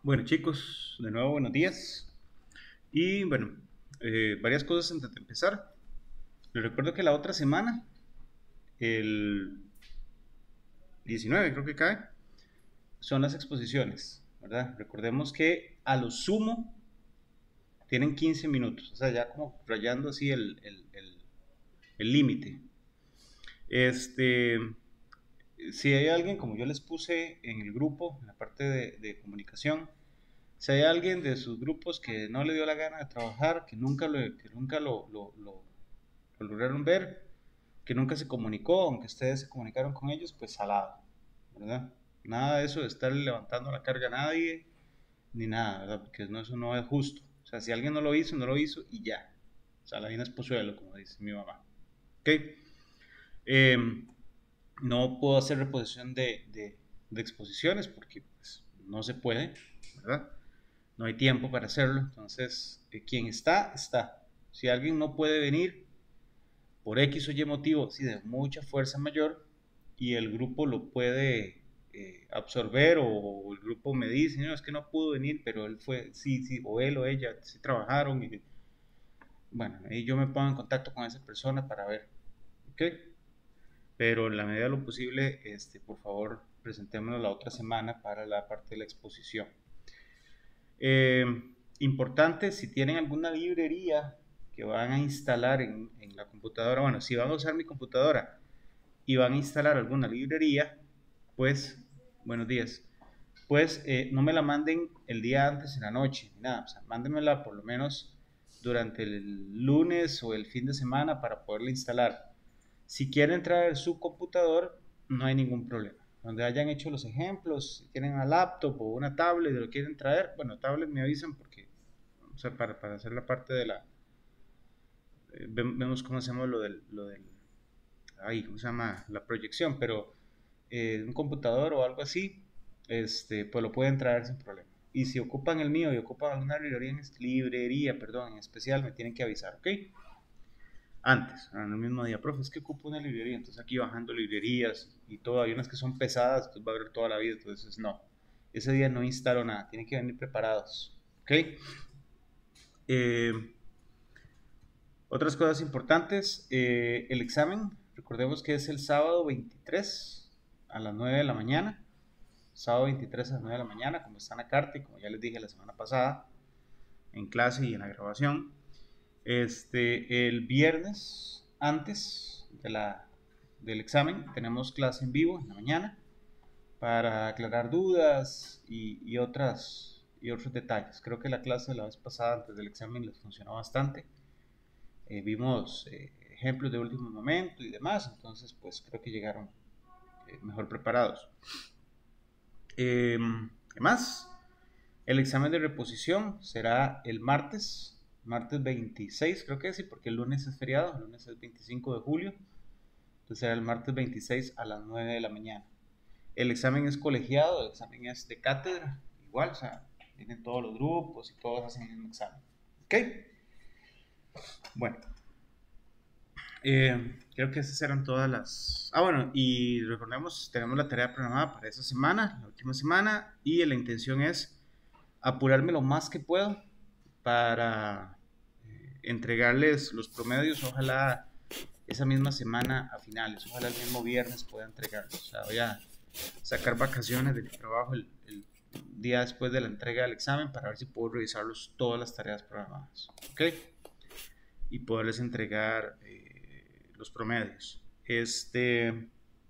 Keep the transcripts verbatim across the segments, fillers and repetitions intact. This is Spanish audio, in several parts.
Bueno chicos, de nuevo buenos días. Y bueno, eh, varias cosas antes de empezar. Les recuerdo que la otra semana, el diecinueve creo que cae, son las exposiciones, ¿verdad? Recordemos que a lo sumo tienen quince minutos, o sea, ya como rayando así el el- el- el límite. Este, si hay alguien, como yo les puse en el grupo, en la parte de, de comunicación, si hay alguien de sus grupos que no le dio la gana de trabajar, que nunca lo, que nunca lo, lo, lo- lo lograron ver, que nunca se comunicó, aunque ustedes se comunicaron con ellos, pues salado, ¿verdad? Nada de eso de estar levantando la carga a nadie, ni nada, ¿verdad? Porque no, eso no es justo. O sea, si alguien no lo hizo, no lo hizo y ya. O sea, la vaina es pozuelo, como dice mi mamá. ¿Ok? Eh, no puedo hacer reposición de, de, de exposiciones porque pues, no se puede, ¿verdad? No hay tiempo para hacerlo. Entonces, eh, quien está, está. Si alguien no puede venir por X o Y motivo, sí, de mucha fuerza mayor, y el grupo lo puede eh, absorber, o el grupo me dice, no, es que no pudo venir, pero él fue, sí, sí, o él o ella, sí trabajaron, y bueno, ahí yo me pongo en contacto con esa persona para ver, ¿ok? Pero en la medida de lo posible, este, por favor, presentémonos la otra semana para la parte de la exposición. Eh, Importante, si tienen alguna librería que van a instalar en, en la computadora, bueno, si van a usar mi computadora y van a instalar alguna librería, pues, buenos días, pues eh, no me la manden el día antes en la noche, nada, o sea, mándenmela por lo menos durante el lunes o el fin de semana para poderla instalar. Si quieren traer su computador, no hay ningún problema. Donde hayan hecho los ejemplos, si tienen una laptop o una tablet y lo quieren traer, bueno, tablet me avisan porque, o sea, para, para hacer la parte de la, eh, vemos cómo hacemos lo del, lo del, ahí, ¿cómo se llama? La proyección, pero eh, un computador o algo así, este, pues lo pueden traer sin problema. Y si ocupan el mío y ocupan alguna librería en, librería, perdón, en especial, me tienen que avisar, ¿ok? Antes, en el mismo día, profe, es que ocupo una librería, entonces aquí bajando librerías y todo, hay unas que son pesadas, entonces va a haber toda la vida, entonces no, ese día no instalo nada, tienen que venir preparados, ¿ok? Eh, Otras cosas importantes, eh, el examen, recordemos que es el sábado veintitrés a las nueve de la mañana, sábado veintitrés a las nueve de la mañana, como está en la carta y como ya les dije la semana pasada, en clase y en la grabación. Este, el viernes, antes de la, del examen, tenemos clase en vivo en la mañana para aclarar dudas y, y, otras, y otros detalles. Creo que la clase de la vez pasada, antes del examen, les funcionó bastante. Eh, vimos eh, ejemplos de último momento y demás, entonces pues creo que llegaron eh, mejor preparados. Eh, ¿Qué más? El examen de reposición será el martes, martes veintiséis, creo que sí, porque el lunes es feriado, el lunes es veinticinco de julio, entonces será el martes veintiséis a las nueve de la mañana. El examen es colegiado, el examen es de cátedra, igual, o sea, vienen todos los grupos y todos hacen el mismo examen. ¿Ok? Bueno, eh, creo que esas eran todas las... Ah, bueno, y recordemos, tenemos la tarea programada para esa semana, la última semana, y la intención es apurarme lo más que puedo para eh, entregarles los promedios, ojalá esa misma semana a finales, ojalá el mismo viernes pueda entregarlos. O sea, voy a sacar vacaciones del trabajo el, el día después de la entrega del examen para ver si puedo revisarlos todas las tareas programadas, ¿ok? Y poderles entregar eh, los promedios. Este,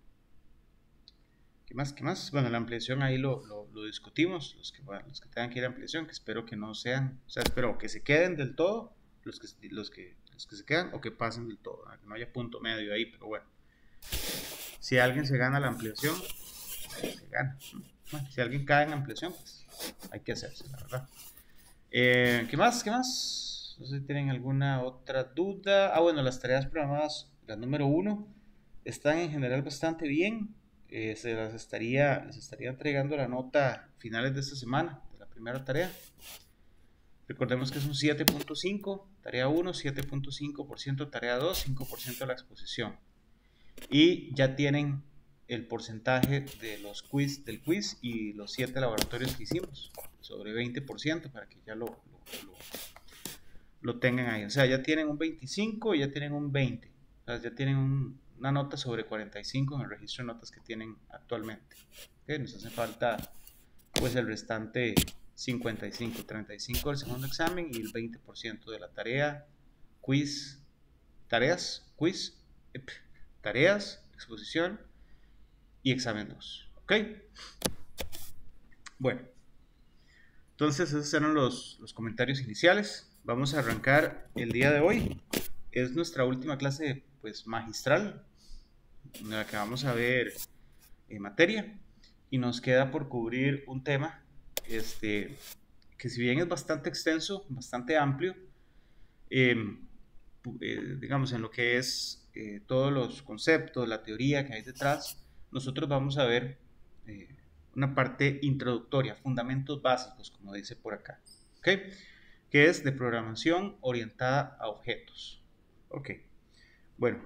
¿qué más? ¿Qué más? Bueno, la ampliación ahí lo, lo, lo discutimos, los que, bueno, los que tengan que ir a ampliación, que espero que no sean, o sea, espero que se queden del todo, los que, los que, los que se quedan, o que pasen del todo, que no haya punto medio ahí, pero bueno, si alguien se gana la ampliación, se gana. Bueno, si alguien cae en ampliación, pues hay que hacerse, la verdad. Eh, ¿Qué más? ¿Qué más? No sé si tienen alguna otra duda. Ah, bueno, las tareas programadas, la número uno, están en general bastante bien. Eh, se las estaría, les estaría entregando la nota a finales de esta semana, de la primera tarea. Recordemos que es un siete punto cinco, tarea uno, siete punto cinco por ciento tarea dos, cinco por ciento de la exposición. Y ya tienen el porcentaje de los quiz, del quiz y los siete laboratorios que hicimos, sobre veinte por ciento, para que ya lo, lo, lo, lo tengan ahí. O sea, ya tienen un veinticinco y ya tienen un veinte. O sea, ya tienen un, una nota sobre cuarenta y cinco en el registro de notas que tienen actualmente. ¿Okay? Nos hace falta pues el restante cincuenta y cinco, treinta y cinco del segundo examen y el veinte por ciento de la tarea, quiz, tareas, quiz, tareas, exposición y examen dos. ¿Ok? Bueno, entonces esos eran los, los comentarios iniciales. Vamos a arrancar el día de hoy. Es nuestra última clase pues magistral, en la que vamos a ver eh, materia, y nos queda por cubrir un tema este, que si bien es bastante extenso, bastante amplio, eh, eh, digamos en lo que es eh, todos los conceptos, la teoría que hay detrás, nosotros vamos a ver eh, una parte introductoria, fundamentos básicos, como dice por acá, ¿ok? Que es de programación orientada a objetos. Ok, bueno,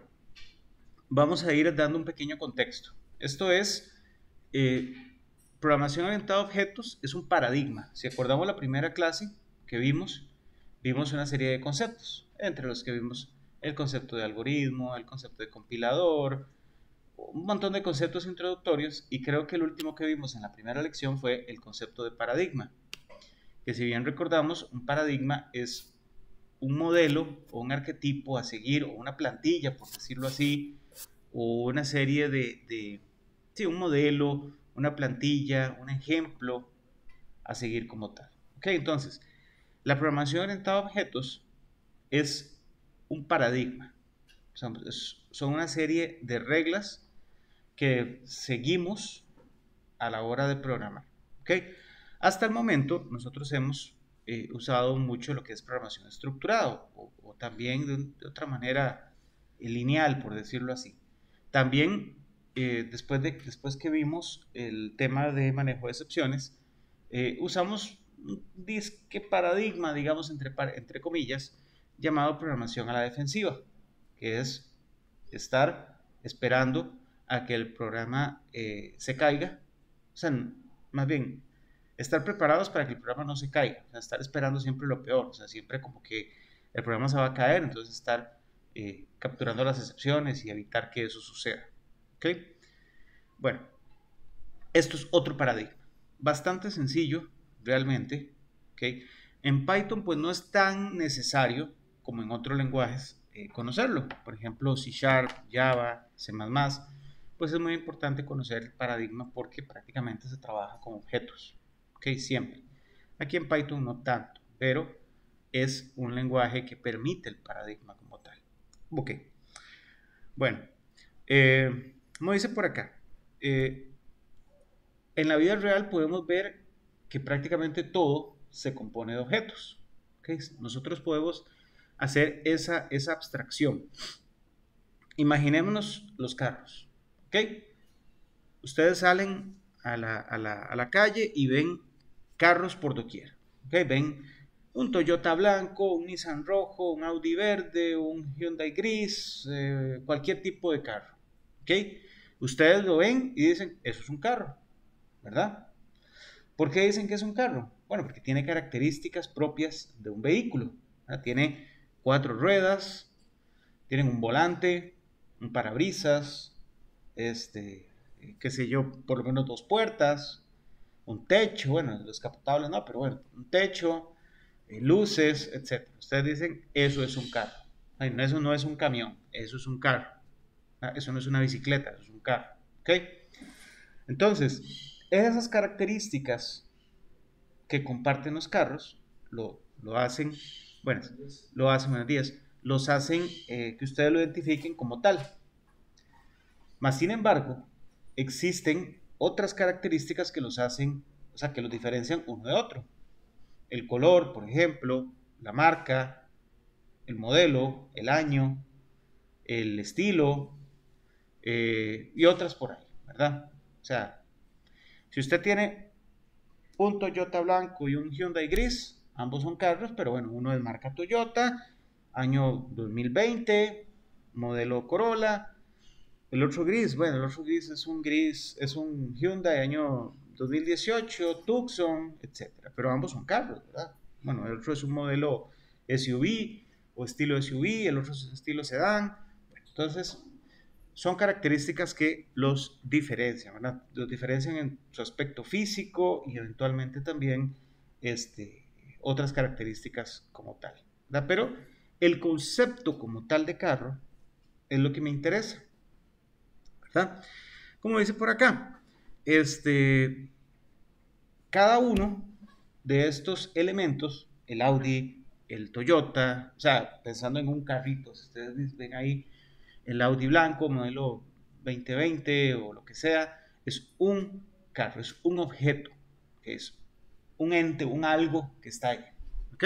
vamos a ir dando un pequeño contexto. Esto es, eh, programación orientada a objetos es un paradigma. Si acordamos la primera clase que vimos, vimos una serie de conceptos, entre los que vimos el concepto de algoritmo, el concepto de compilador, un montón de conceptos introductorios, y creo que el último que vimos en la primera lección fue el concepto de paradigma, que si bien recordamos, un paradigma es un modelo o un arquetipo a seguir, o una plantilla, por decirlo así, o una serie de, de sí, un modelo, una plantilla, un ejemplo a seguir como tal. Ok, entonces, la programación orientada a objetos es un paradigma. O sea, es, son una serie de reglas que seguimos a la hora de programar. ¿Ok? Hasta el momento nosotros hemos eh, usado mucho lo que es programación estructurada o, o también de, de, otra manera eh, lineal, por decirlo así. También eh, después, de, después que vimos el tema de manejo de excepciones, eh, usamos un disque paradigma, digamos entre, entre comillas, llamado programación a la defensiva, que es estar esperando a que el programa eh, se caiga, o sea, más bien, estar preparados para que el programa no se caiga, o sea, estar esperando siempre lo peor, o sea, siempre como que el programa se va a caer, entonces estar eh, capturando las excepciones y evitar que eso suceda. ¿Ok? Bueno, esto es otro paradigma, bastante sencillo, realmente. ¿Ok? En Python, pues no es tan necesario como en otros lenguajes eh, conocerlo. Por ejemplo, C Sharp, Java, C más más, pues es muy importante conocer el paradigma porque prácticamente se trabaja con objetos. ¿Ok? Siempre. Aquí en Python no tanto, pero es un lenguaje que permite el paradigma como tal. Ok. Bueno, eh, como dice por acá, eh, en la vida real podemos ver que prácticamente todo se compone de objetos. ¿Okay? Nosotros podemos hacer esa, esa abstracción. Imaginémonos los carros. ¿Okay? Ustedes salen a la, a, la, a la calle y ven carros por doquier. ¿Okay? Ven un Toyota blanco, un Nissan rojo, un Audi verde, un Hyundai gris, eh, cualquier tipo de carro. ¿Okay? Ustedes lo ven y dicen, eso es un carro, ¿verdad? ¿Por qué dicen que es un carro? Bueno, porque tiene características propias de un vehículo. ¿Verdad? Tiene cuatro ruedas, tienen un volante, un parabrisas, este, qué sé yo, por lo menos dos puertas, un techo, bueno, los descapotables no, pero bueno, un techo, eh, luces, etcétera. Ustedes dicen, eso es un carro. Ay, no, eso no es un camión, eso es un carro. Eso no es una bicicleta, eso es un carro. ¿Ok? Entonces, esas características que comparten los carros lo, lo hacen, bueno, lo hacen, buenos días, los hacen eh, que ustedes lo identifiquen como tal. Mas, sin embargo, existen otras características que los hacen, o sea, que los diferencian uno de otro. El color, por ejemplo, la marca, el modelo, el año, el estilo eh, y otras por ahí, ¿verdad? O sea, si usted tiene un Toyota blanco y un Hyundai gris, ambos son carros, pero bueno, uno es marca Toyota, año dos mil veinte, modelo Corolla, El otro gris, bueno, el otro gris es un gris, es un Hyundai año dos mil dieciocho, Tucson, etcétera. Pero ambos son carros, ¿verdad? Bueno, el otro es un modelo S U V o estilo S U V, el otro es estilo sedán. Bueno, entonces, son características que los diferencian, ¿verdad? Los diferencian en su aspecto físico y eventualmente también este, otras características como tal, ¿verdad? Pero el concepto como tal de carro es lo que me interesa, ¿verdad? Como dice por acá, este, cada uno de estos elementos, el Audi, el Toyota, o sea, pensando en un carrito, si ustedes ven ahí el Audi blanco, modelo veinte veinte o lo que sea, es un carro, es un objeto, es un ente, un algo que está ahí, ¿ok?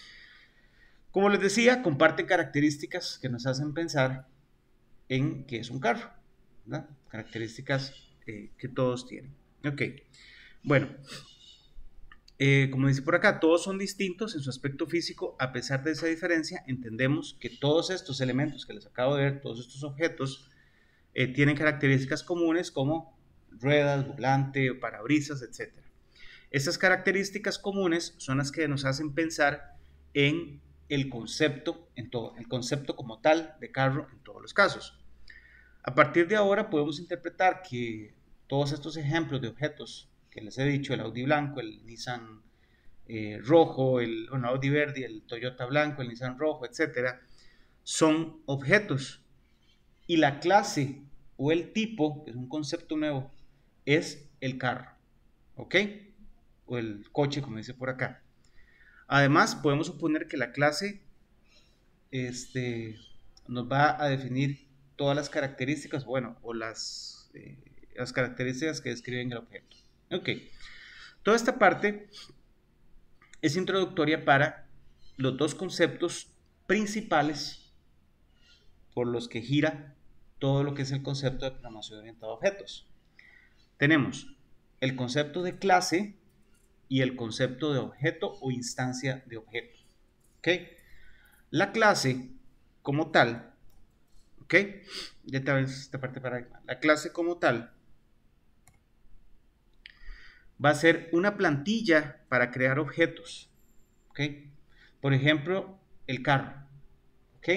Como les decía, comparten características que nos hacen pensar en que es un carro, ¿verdad? Características eh, que todos tienen. Ok, bueno, eh, como dice por acá, todos son distintos en su aspecto físico. A pesar de esa diferencia, entendemos que todos estos elementos que les acabo de ver, todos estos objetos, eh, tienen características comunes como ruedas, volante, parabrisas, etcétera. Estas características comunes son las que nos hacen pensar en el concepto, en todo, el concepto como tal de carro en todos los casos. A partir de ahora podemos interpretar que todos estos ejemplos de objetos que les he dicho, el Audi blanco, el Nissan eh, rojo, el bueno, Audi verde, el Toyota blanco, el Nissan rojo, etcétera, son objetos. Y la clase o el tipo, que es un concepto nuevo, es el carro, ¿ok? O el coche, como dice por acá. Además, podemos suponer que la clase este, nos va a definir todas las características, bueno, o las, eh, las características que describen el objeto. Ok, toda esta parte es introductoria para los dos conceptos principales por los que gira todo lo que es el concepto de programación orientada a objetos. Tenemos el concepto de clase y el concepto de objeto o instancia de objeto. ¿Ok? La clase como tal, ¿ok? Ya te ves esta parte para la clase como tal va a ser una plantilla para crear objetos, ¿ok? Por ejemplo, el carro, ¿ok?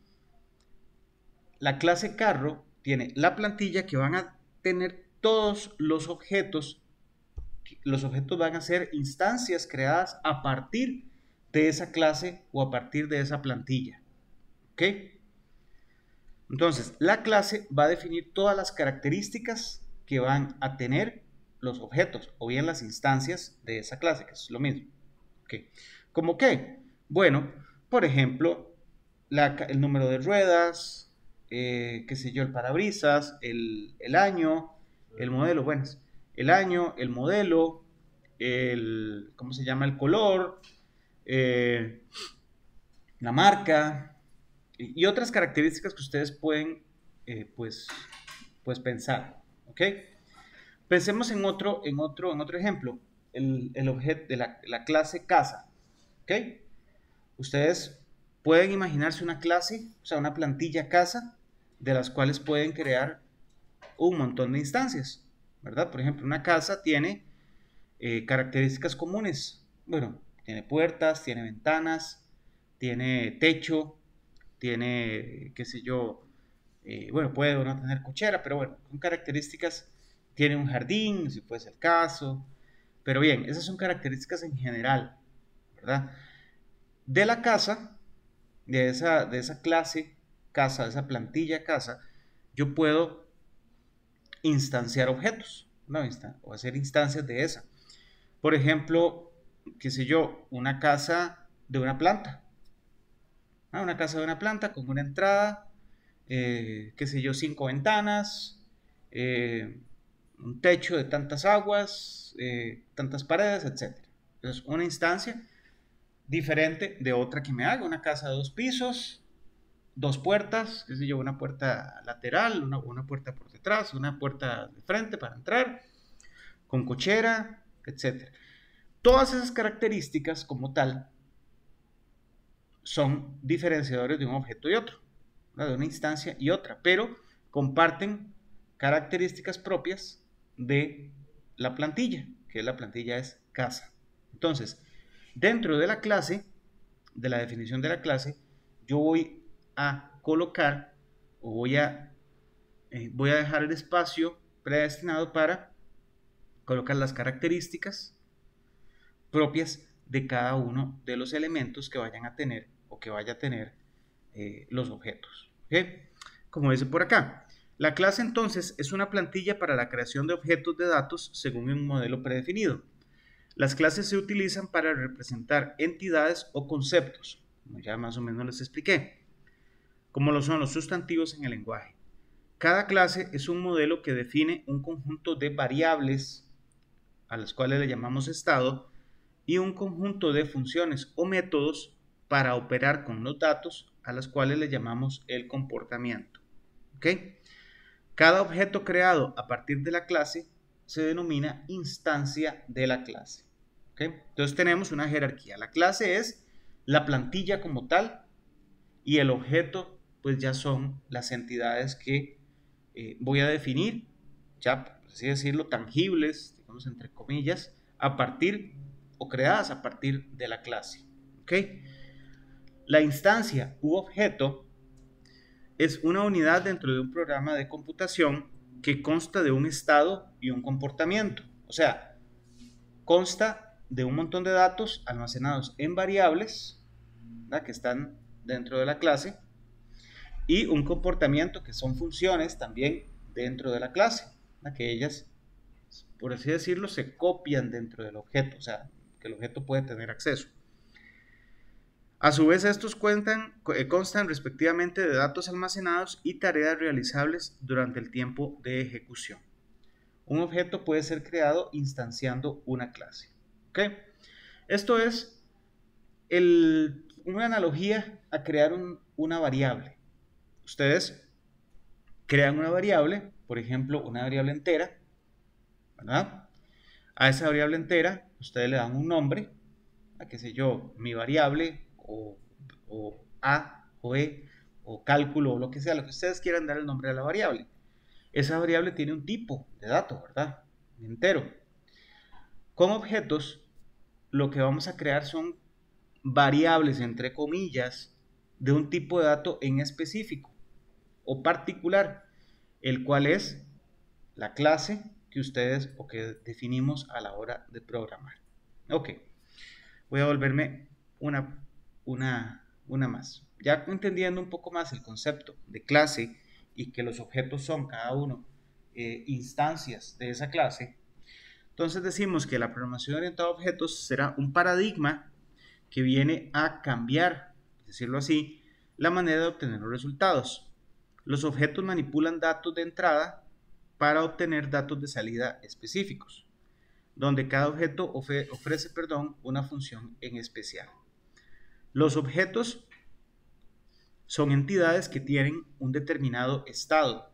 La clase carro tiene la plantilla que van a tener todos los objetos. Los objetos van a ser instancias creadas a partir de esa clase o a partir de esa plantilla, ¿ok? Entonces, la clase va a definir todas las características que van a tener los objetos o bien las instancias de esa clase, que es lo mismo. ¿Okay? ¿Cómo qué? Bueno, por ejemplo, la, el número de ruedas, eh, qué sé yo, el parabrisas, el, el año, el modelo, bueno, el año, el modelo, el, ¿cómo se llama? El color, eh, la marca, y otras características que ustedes pueden eh, pues, pues pensar, ¿ok? Pensemos en otro, en otro, en otro ejemplo, el, el objeto de la, la clase casa, ¿ok? Ustedes pueden imaginarse una clase, o sea, una plantilla casa, de las cuales pueden crear un montón de instancias, ¿verdad? Por ejemplo, una casa tiene eh, características comunes, bueno, tiene puertas, tiene ventanas, tiene techo, tiene, qué sé yo, eh, bueno, puede o no tener cochera, pero bueno, son características, tiene un jardín, si fuese el caso, pero bien, esas son características en general, ¿verdad? De la casa, de esa, de esa clase casa, de esa plantilla casa, yo puedo instanciar objetos, ¿no? O hacer instancias de esa. Por ejemplo, qué sé yo, una casa de una planta, ¿no? Una casa de una planta con una entrada, eh, qué sé yo, cinco ventanas, eh, un techo de tantas aguas, eh, tantas paredes, etcétera. Entonces, una instancia diferente de otra que me haga, una casa de dos pisos, dos puertas, qué sé yo, una puerta lateral, una, una puerta por detrás, una puerta de frente para entrar, con cochera, etcétera. Todas esas características como tal son diferenciadores de un objeto y otro, ¿verdad? De una instancia y otra, pero comparten características propias de la plantilla, que la plantilla es casa. Entonces, dentro de la clase, de la definición de la clase, yo voy a colocar o voy a, eh, voy a dejar el espacio predestinado para colocar las características propias de cada uno de los elementos que vayan a tener o que vaya a tener eh, los objetos. ¿Okay? Como dice por acá, la clase entonces es una plantilla para la creación de objetos de datos según un modelo predefinido. Las clases se utilizan para representar entidades o conceptos, como ya más o menos les expliqué, como lo son los sustantivos en el lenguaje. Cada clase es un modelo que define un conjunto de variables a las cuales le llamamos estado y un conjunto de funciones o métodos para operar con los datos a las cuales le llamamos el comportamiento. ¿Okay? Cada objeto creado a partir de la clase se denomina instancia de la clase. ¿Okay? Entonces tenemos una jerarquía. La clase es la plantilla como tal y el objeto pues ya son las entidades que eh, voy a definir, ya por así decirlo, tangibles, digamos entre comillas, a partir o creadas a partir de la clase. ¿Okay? La instancia u objeto es una unidad dentro de un programa de computación que consta de un estado y un comportamiento. O sea, consta de un montón de datos almacenados en variables, ¿verdad?, que están dentro de la clase, y un comportamiento que son funciones también dentro de la clase, ¿verdad?, que ellas, por así decirlo, se copian dentro del objeto, o sea, que el objeto puede tener acceso. A su vez, estos cuentan, constan respectivamente de datos almacenados y tareas realizables durante el tiempo de ejecución. Un objeto puede ser creado instanciando una clase. ¿Okay? Esto es el, una analogía a crear un, una variable. Ustedes crean una variable, por ejemplo, una variable entera, ¿verdad? A esa variable entera ustedes le dan un nombre, a qué sé yo, mi variable, o, o A, o B, o cálculo, o lo que sea, lo que ustedes quieran dar el nombre a la variable. Esa variable tiene un tipo de dato, ¿verdad? Entero. Con objetos, lo que vamos a crear son variables, entre comillas, de un tipo de dato en específico o particular, el cual es la clase que ustedes o que definimos a la hora de programar. Ok, voy a volverme una, una, una más. Ya entendiendo un poco más el concepto de clase y que los objetos son cada uno eh, instancias de esa clase, entonces decimos que la programación orientada a objetos será un paradigma que viene a cambiar, decirlo así, la manera de obtener los resultados. Los objetos manipulan datos de entrada para obtener datos de salida específicos, donde cada objeto ofre, ofrece perdón, una función en especial. Los objetos son entidades que tienen un determinado estado,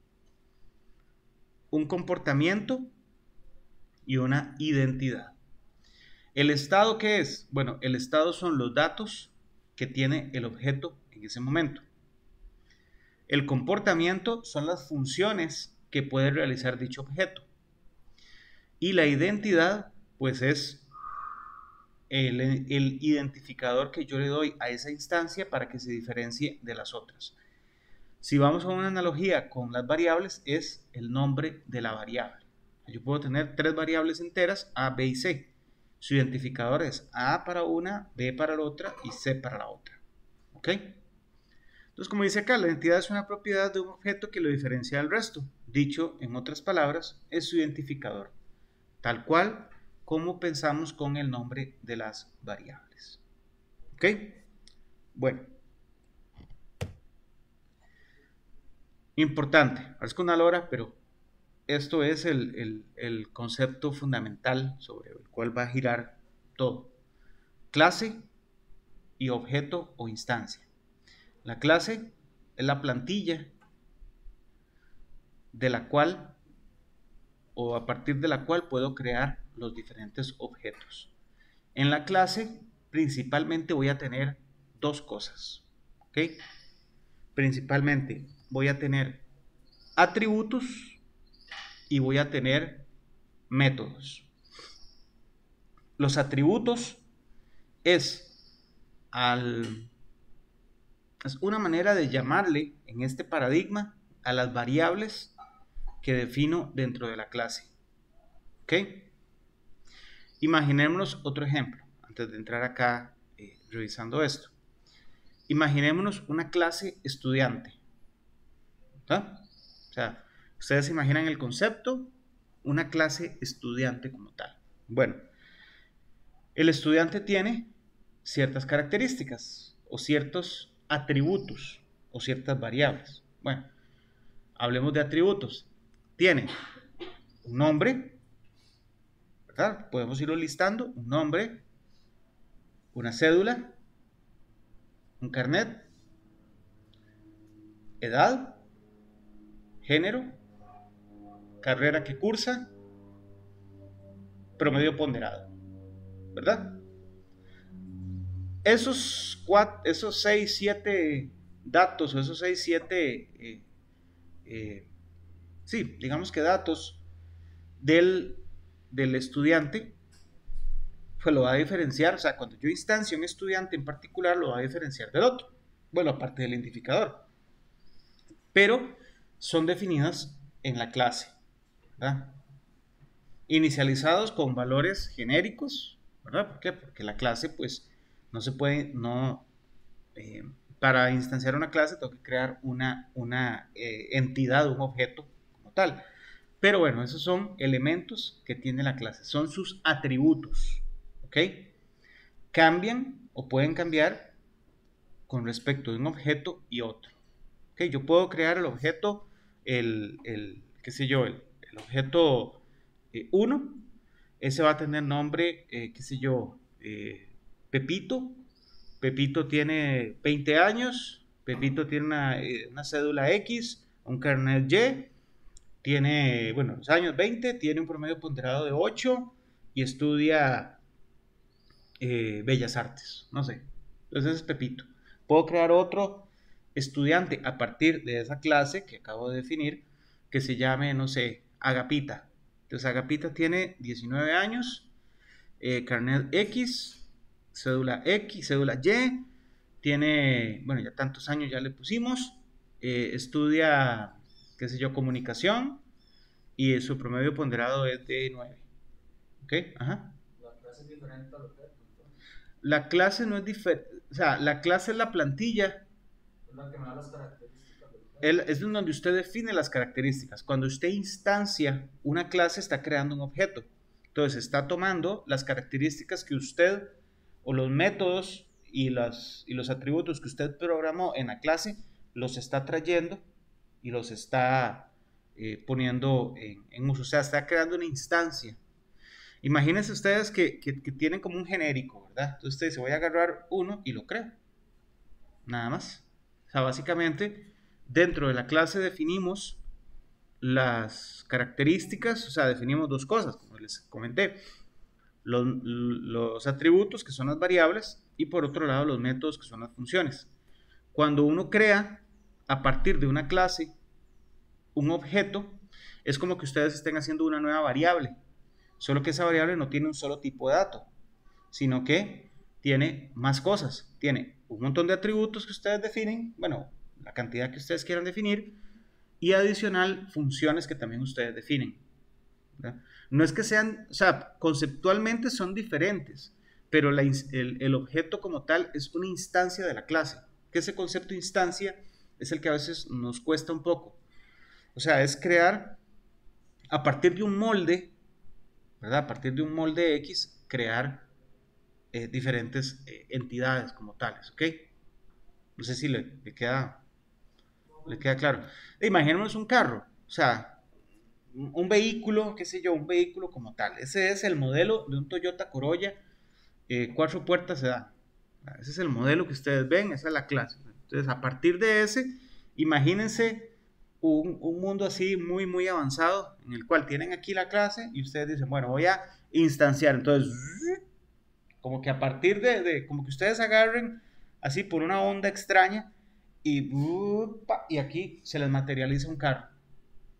un comportamiento y una identidad. ¿El estado qué es? Bueno, el estado son los datos que tiene el objeto en ese momento. El comportamiento son las funciones que puede realizar dicho objeto. Y la identidad, pues es el, el identificador que yo le doy a esa instancia para que se diferencie de las otras. Si vamos a una analogía con las variables, es el nombre de la variable. Yo puedo tener tres variables enteras, A, B y C. Su identificador es A para una, B para la otra y C para la otra. ¿Ok? Entonces, como dice acá, la identidad es una propiedad de un objeto que lo diferencia del resto. Dicho en otras palabras, es su identificador. Tal cual como pensamos con el nombre de las variables. ¿Ok? Bueno. Importante. Parezco una lora, pero esto es el, el, el concepto fundamental sobre el cual va a girar todo. Clase y objeto o instancia. La clase es la plantilla de la cual o a partir de la cual puedo crear los diferentes objetos. En la clase principalmente voy a tener dos cosas. ¿Ok? Principalmente voy a tener atributos y voy a tener métodos. Los atributos es, al, es una manera de llamarle en este paradigma a las variables que defino dentro de la clase. ¿Ok? Imaginémonos otro ejemplo, antes de entrar acá eh, revisando esto. Imaginémonos una clase estudiante. ¿Verdad? O sea, ustedes se imaginan el concepto, una clase estudiante como tal. Bueno, el estudiante tiene ciertas características o ciertos atributos o ciertas variables. Bueno, hablemos de atributos. Tiene un nombre, ¿verdad? Podemos irlo listando: un nombre, una cédula, un carnet, edad, género, carrera que cursa, promedio ponderado, ¿verdad? Esos, cuatro, esos seis, siete datos o esos seis, siete, eh, eh, sí, digamos que datos del, del estudiante, pues lo va a diferenciar. O sea, cuando yo instancio un estudiante en particular, lo va a diferenciar del otro. Bueno, aparte del identificador. Pero son definidas en la clase, ¿verdad? Inicializados con valores genéricos, ¿verdad? ¿Por qué? Porque la clase, pues, no se puede, no, eh, para instanciar una clase tengo que crear una, una eh, entidad, un objeto como tal. Pero bueno, esos son elementos que tiene la clase, son sus atributos, ¿ok? Cambian o pueden cambiar con respecto de un objeto y otro, ¿ok? Yo puedo crear el objeto, el, el qué sé yo, el, el objeto uno, eh, ese va a tener nombre, eh, qué sé yo, eh, Pepito. Pepito tiene veinte años, Pepito tiene una, eh, una cédula X, un carnet Y, tiene, bueno, los años veinte, tiene un promedio ponderado de ocho y estudia eh, Bellas Artes, no sé. Entonces ese es Pepito. Puedo crear otro estudiante a partir de esa clase que acabo de definir, que se llame, no sé, Agapita. Entonces Agapita tiene diecinueve años, eh, carnet X, cédula X, cédula Y, tiene, bueno, ya tantos años ya le pusimos, eh, estudia, qué sé yo, comunicación, y su promedio ponderado es de nueve. ¿Ok? Ajá. La clase es diferente al objeto, entonces. La clase no es diferente, o sea, la clase es la plantilla. Es la que me da las características del objeto. El, es donde usted define las características. Cuando usted instancia una clase, está creando un objeto. Entonces, está tomando las características que usted, o los métodos y, las, y los atributos que usted programó en la clase, los está trayendo y los está eh, poniendo en, en uso. O sea, está creando una instancia. Imagínense ustedes que, que, que tienen como un genérico, ¿verdad? Entonces usted dice, voy a agarrar uno y lo creo. Nada más. O sea, básicamente, dentro de la clase definimos las características, o sea, definimos dos cosas, como les comenté. Los, los atributos, que son las variables, y por otro lado, los métodos, que son las funciones. Cuando uno crea, a partir de una clase, un objeto, es como que ustedes estén haciendo una nueva variable. Solo que esa variable no tiene un solo tipo de dato, sino que tiene más cosas. Tiene un montón de atributos que ustedes definen, bueno, la cantidad que ustedes quieran definir, y adicional funciones que también ustedes definen, ¿verdad? No es que sean, o sea, conceptualmente son diferentes, pero la, el, el objeto como tal es una instancia de la clase. Que ese concepto de instancia es el que a veces nos cuesta un poco. O sea, es crear a partir de un molde, ¿verdad? A partir de un molde X, crear eh, diferentes eh, entidades como tales, ¿ok? No sé si le, le, queda, le queda claro. Imaginémonos un carro, o sea, un, un vehículo, qué sé yo, un vehículo como tal. Ese es el modelo de un Toyota Corolla, eh, cuatro puertas sedán. Ese es el modelo que ustedes ven, esa es la clase. Entonces, a partir de ese, imagínense un, un mundo así muy, muy avanzado, en el cual tienen aquí la clase y ustedes dicen, bueno, voy a instanciar. Entonces, como que a partir de, de como que ustedes agarren así por una onda extraña y, y aquí se les materializa un carro.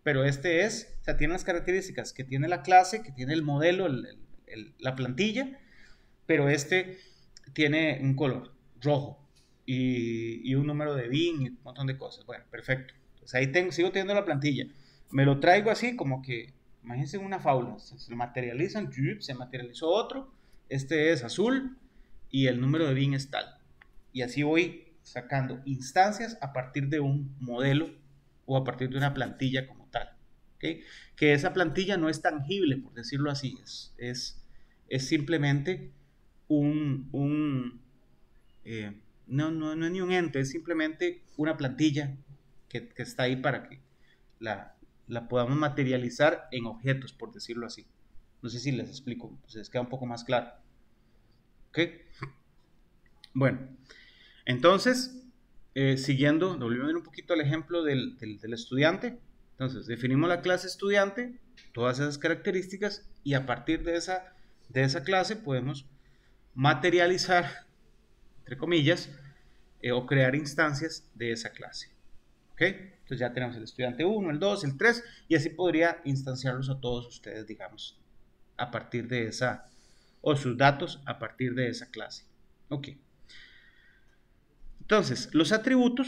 pero este es, o sea, tiene las características que tiene la clase, que tiene el modelo, el, el, el, la plantilla, pero este tiene un color rojo y, y un número de bin y un montón de cosas. Bueno, perfecto. Entonces ahí tengo, sigo teniendo la plantilla. Me lo traigo así como que, imagínense una fábula, se, se materializan, se materializó otro, este es azul y el número de bin es tal. Y así voy sacando instancias a partir de un modelo o a partir de una plantilla como tal. ¿Okay? Que esa plantilla no es tangible, por decirlo así, es, es, es simplemente un, un eh, no, no, no es ni un ente, es simplemente una plantilla que, que está ahí para que la, la podamos materializar en objetos, por decirlo así. No sé si les explico, se les queda un poco más claro. ¿Ok? Bueno, entonces, eh, siguiendo, volviendo un poquito al ejemplo del, del, del estudiante. Entonces, definimos la clase estudiante, todas esas características, y a partir de esa, de esa clase podemos materializar, entre comillas, eh, o crear instancias de esa clase. ¿Ok? Entonces ya tenemos el estudiante uno, el dos, el tres, y así podría instanciarlos a todos ustedes, digamos, a partir de esa, o sus datos a partir de esa clase. Ok. Entonces, los atributos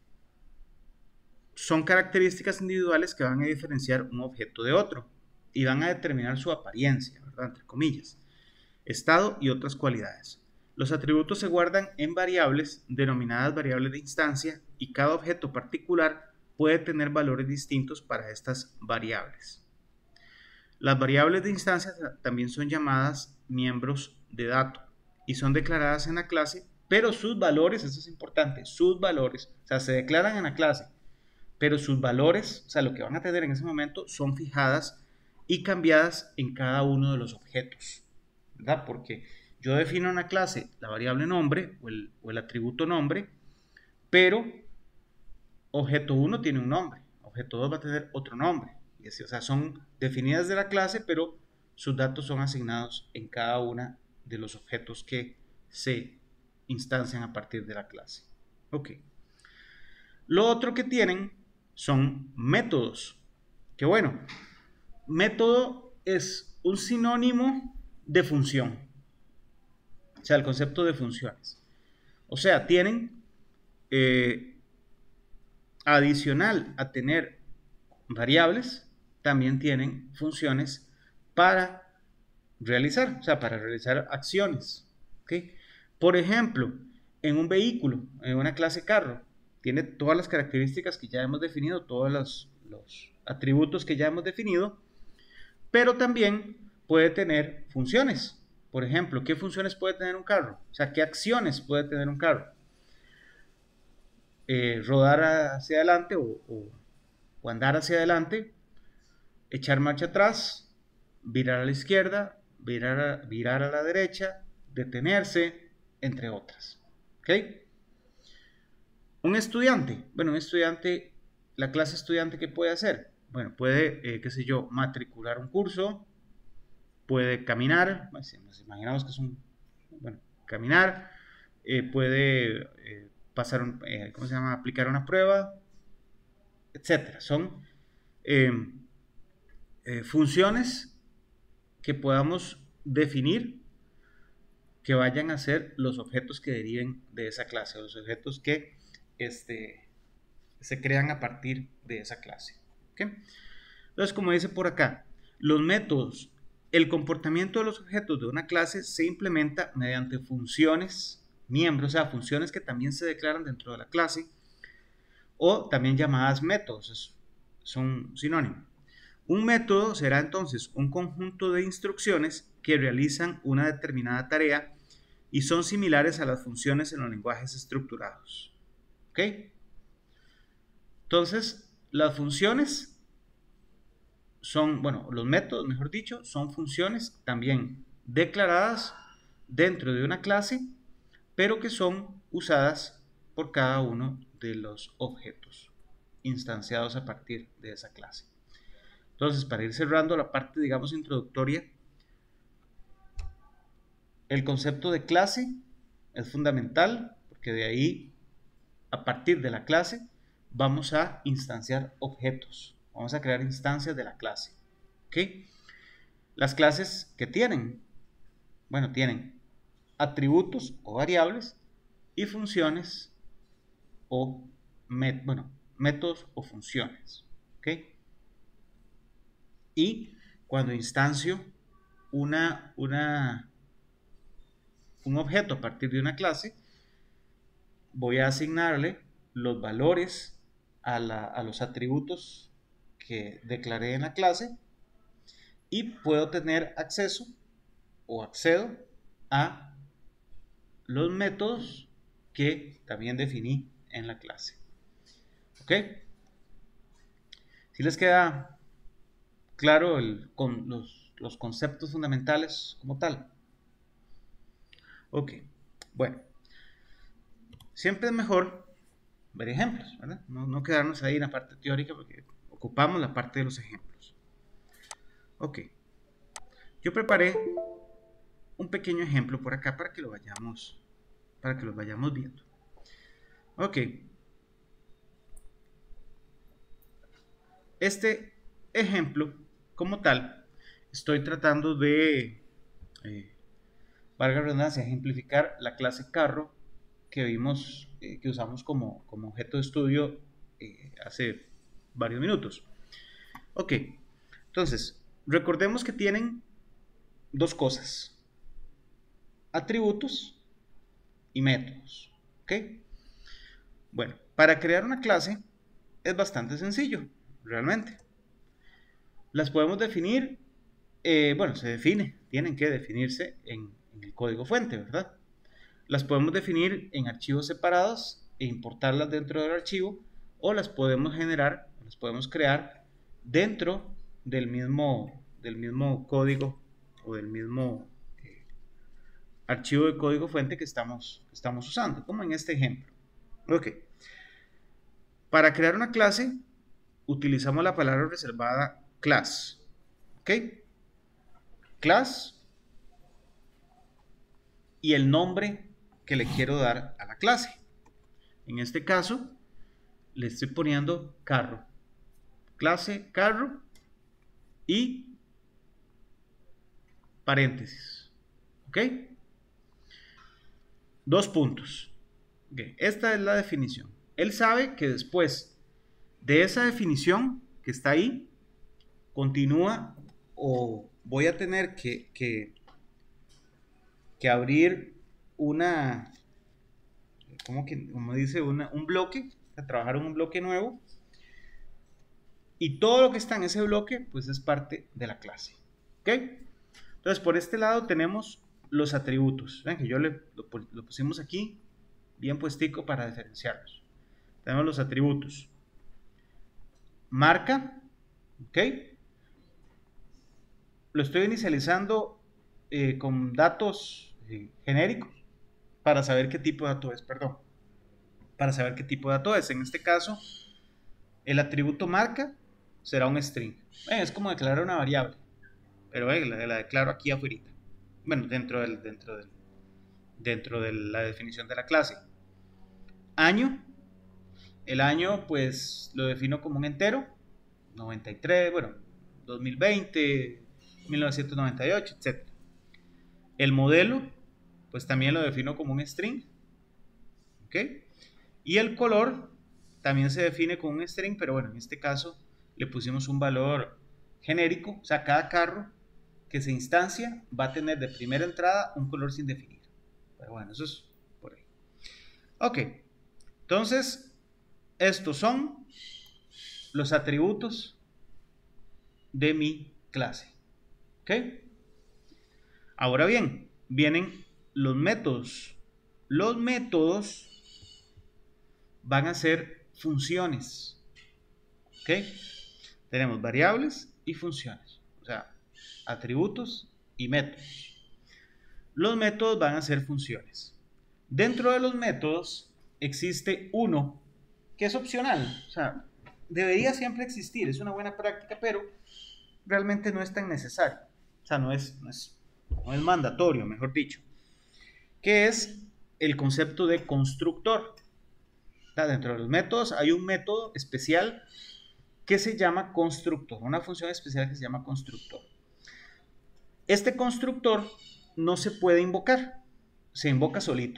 son características individuales que van a diferenciar un objeto de otro y van a determinar su apariencia, ¿verdad? Entre comillas, estado y otras cualidades. Los atributos se guardan en variables denominadas variables de instancia y cada objeto particular puede tener valores distintos para estas variables. Las variables de instancia también son llamadas miembros de dato y son declaradas en la clase, pero sus valores, eso es importante, sus valores, o sea, se declaran en la clase, pero sus valores, o sea, lo que van a tener en ese momento, son fijadas y cambiadas en cada uno de los objetos, ¿verdad? Porque yo defino en la clase la variable nombre o el, o el atributo nombre, pero objeto uno tiene un nombre, objeto dos va a tener otro nombre, y así, o sea, son definidas de la clase, pero sus datos son asignados en cada uno de los objetos que se instancian a partir de la clase. Ok. Lo otro que tienen son métodos. Que bueno, método es un sinónimo de función. O sea, el concepto de funciones. O sea, tienen eh, adicional a tener variables, también tienen funciones para realizar, o sea, para realizar acciones. ¿Okay? Por ejemplo, en un vehículo, en una clase carro, tiene todas las características que ya hemos definido, todos los, los atributos que ya hemos definido, pero también puede tener funciones. Por ejemplo, ¿qué funciones puede tener un carro? O sea, ¿qué acciones puede tener un carro? Eh, rodar hacia adelante o, o, o andar hacia adelante, echar marcha atrás, virar a la izquierda, virar a, virar a la derecha, detenerse, entre otras. ¿Ok? Un estudiante, bueno, un estudiante, la clase estudiante, ¿qué puede hacer? Bueno, puede, eh, qué sé yo, matricular un curso, puede caminar, nos imaginamos que es un, bueno, caminar, eh, puede eh, pasar, un, eh, ¿cómo se llama? Aplicar una prueba, etcétera. Son eh, eh, funciones que podamos definir que vayan a ser los objetos que deriven de esa clase, los objetos que este, se crean a partir de esa clase. ¿Okay? Entonces, como dice por acá, los métodos, el comportamiento de los objetos de una clase se implementa mediante funciones miembros, o sea, funciones que también se declaran dentro de la clase, o también llamadas métodos, son sinónimos. Un método será entonces un conjunto de instrucciones que realizan una determinada tarea y son similares a las funciones en los lenguajes estructurados. ¿Ok? Entonces, las funciones son, bueno, los métodos, mejor dicho, son funciones también declaradas dentro de una clase, pero que son usadas por cada uno de los objetos instanciados a partir de esa clase. Entonces, para ir cerrando la parte, digamos, introductoria, el concepto de clase es fundamental porque de ahí, a partir de la clase, vamos a instanciar objetos, Vamos a crear instancias de la clase. ¿Ok? Las clases que tienen, bueno, tienen atributos o variables y funciones o, met, bueno, métodos o funciones. ¿Ok? Y cuando instancio una, una, un objeto a partir de una clase, voy a asignarle los valores a, la, a los atributos que declaré en la clase y puedo tener acceso o accedo a los métodos que también definí en la clase. ¿Ok? Si les queda claro el, con los, los conceptos fundamentales como tal. Ok, bueno. Siempre es mejor ver ejemplos, ¿verdad? No, no quedarnos ahí en la parte teórica porque ocupamos la parte de los ejemplos. Ok. Yo preparé un pequeño ejemplo por acá para que lo vayamos, para que lo vayamos viendo. Ok. Este ejemplo, como tal, estoy tratando de, eh, valga la redundancia, ejemplificar la clase carro que vimos, eh, que usamos como, como objeto de estudio eh, hace varios minutos. Ok, entonces, recordemos que tienen dos cosas: atributos y métodos. Ok, bueno, para crear una clase es bastante sencillo, realmente. Las podemos definir, eh, bueno, se define, tienen que definirse en, en el código fuente, ¿verdad? Las podemos definir en archivos separados e importarlas dentro del archivo, o las podemos generar, las podemos crear dentro del mismo, del mismo código o del mismo eh, archivo de código fuente que estamos, que estamos usando, como en este ejemplo. Ok. Para crear una clase utilizamos la palabra reservada class. Ok. Class y el nombre que le quiero dar a la clase. En este caso, le estoy poniendo carro. Clase carro y paréntesis. ¿Ok? Dos puntos. Okay. Esta es la definición. Él sabe que después de esa definición que está ahí, continúa o voy a tener que, que, que abrir una, ¿cómo, que, como dice? Una, un bloque, a trabajar en un bloque nuevo. Y todo lo que está en ese bloque, pues es parte de la clase. ¿Ok? Entonces, por este lado tenemos los atributos. Ven que yo le, lo, lo pusimos aquí, bien puestico para diferenciarlos. Tenemos los atributos. Marca. ¿Ok? Lo estoy inicializando eh, con datos eh, genéricos para saber qué tipo de dato es, perdón. Para saber qué tipo de dato es. En este caso, el atributo marca será un string. Eh, es como declarar una variable, pero eh, la, la declaro aquí afuera. Bueno, dentro, del, dentro, del, dentro de la definición de la clase. Año. El año, pues, lo defino como un entero. noventa y tres, bueno, dos mil veinte, mil novecientos noventa y ocho, etcétera. El modelo, pues también lo defino como un string. ¿Ok? Y el color también se define con un string, pero bueno, en este caso le pusimos un valor genérico. O sea, cada carro que se instancia va a tener de primera entrada un color sin definir. Pero bueno, eso es por ahí. Ok, entonces estos son los atributos de mi clase. ¿Ok? Ahora bien, vienen los métodos. Los métodos van a ser funciones. ¿Ok? Tenemos variables y funciones. O sea, atributos y métodos. Los métodos van a ser funciones. Dentro de los métodos existe uno que es opcional. O sea, debería siempre existir. Es una buena práctica, pero realmente no es tan necesario. O sea, no es, no es, no es mandatorio, mejor dicho. Que es el concepto de constructor. Dentro de los métodos hay un método especial que se llama constructor, una función especial que se llama constructor. Este constructor no se puede invocar, se invoca solito.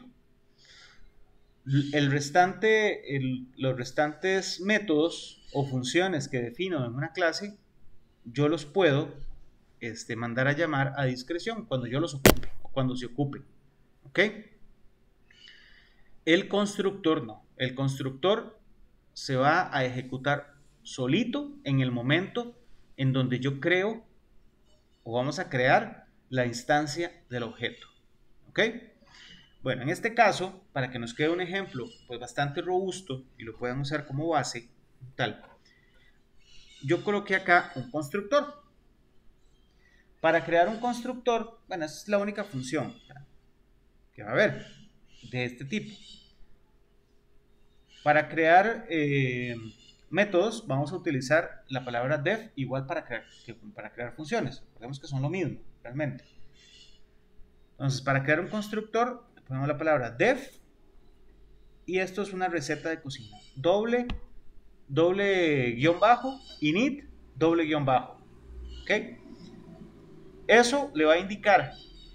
El restante, el, los restantes métodos o funciones que defino en una clase, yo los puedo este, mandar a llamar a discreción cuando yo los ocupe o cuando se ocupen. ¿Ok? El constructor no. El constructor se va a ejecutar solito en el momento en donde yo creo o vamos a crear la instancia del objeto. ¿Ok? Bueno, en este caso, para que nos quede un ejemplo pues bastante robusto y lo puedan usar como base, tal, yo coloqué acá un constructor. Para crear un constructor, bueno, esa es la única función que va a haber de este tipo. Para crear eh, métodos, vamos a utilizar la palabra def igual para crear, que, para crear funciones. Recordemos que son lo mismo, realmente. Entonces, para crear un constructor, ponemos la palabra def y esto es una receta de cocina. Doble, doble guión bajo, init, doble guión bajo. ¿Ok? Eso le va a indicar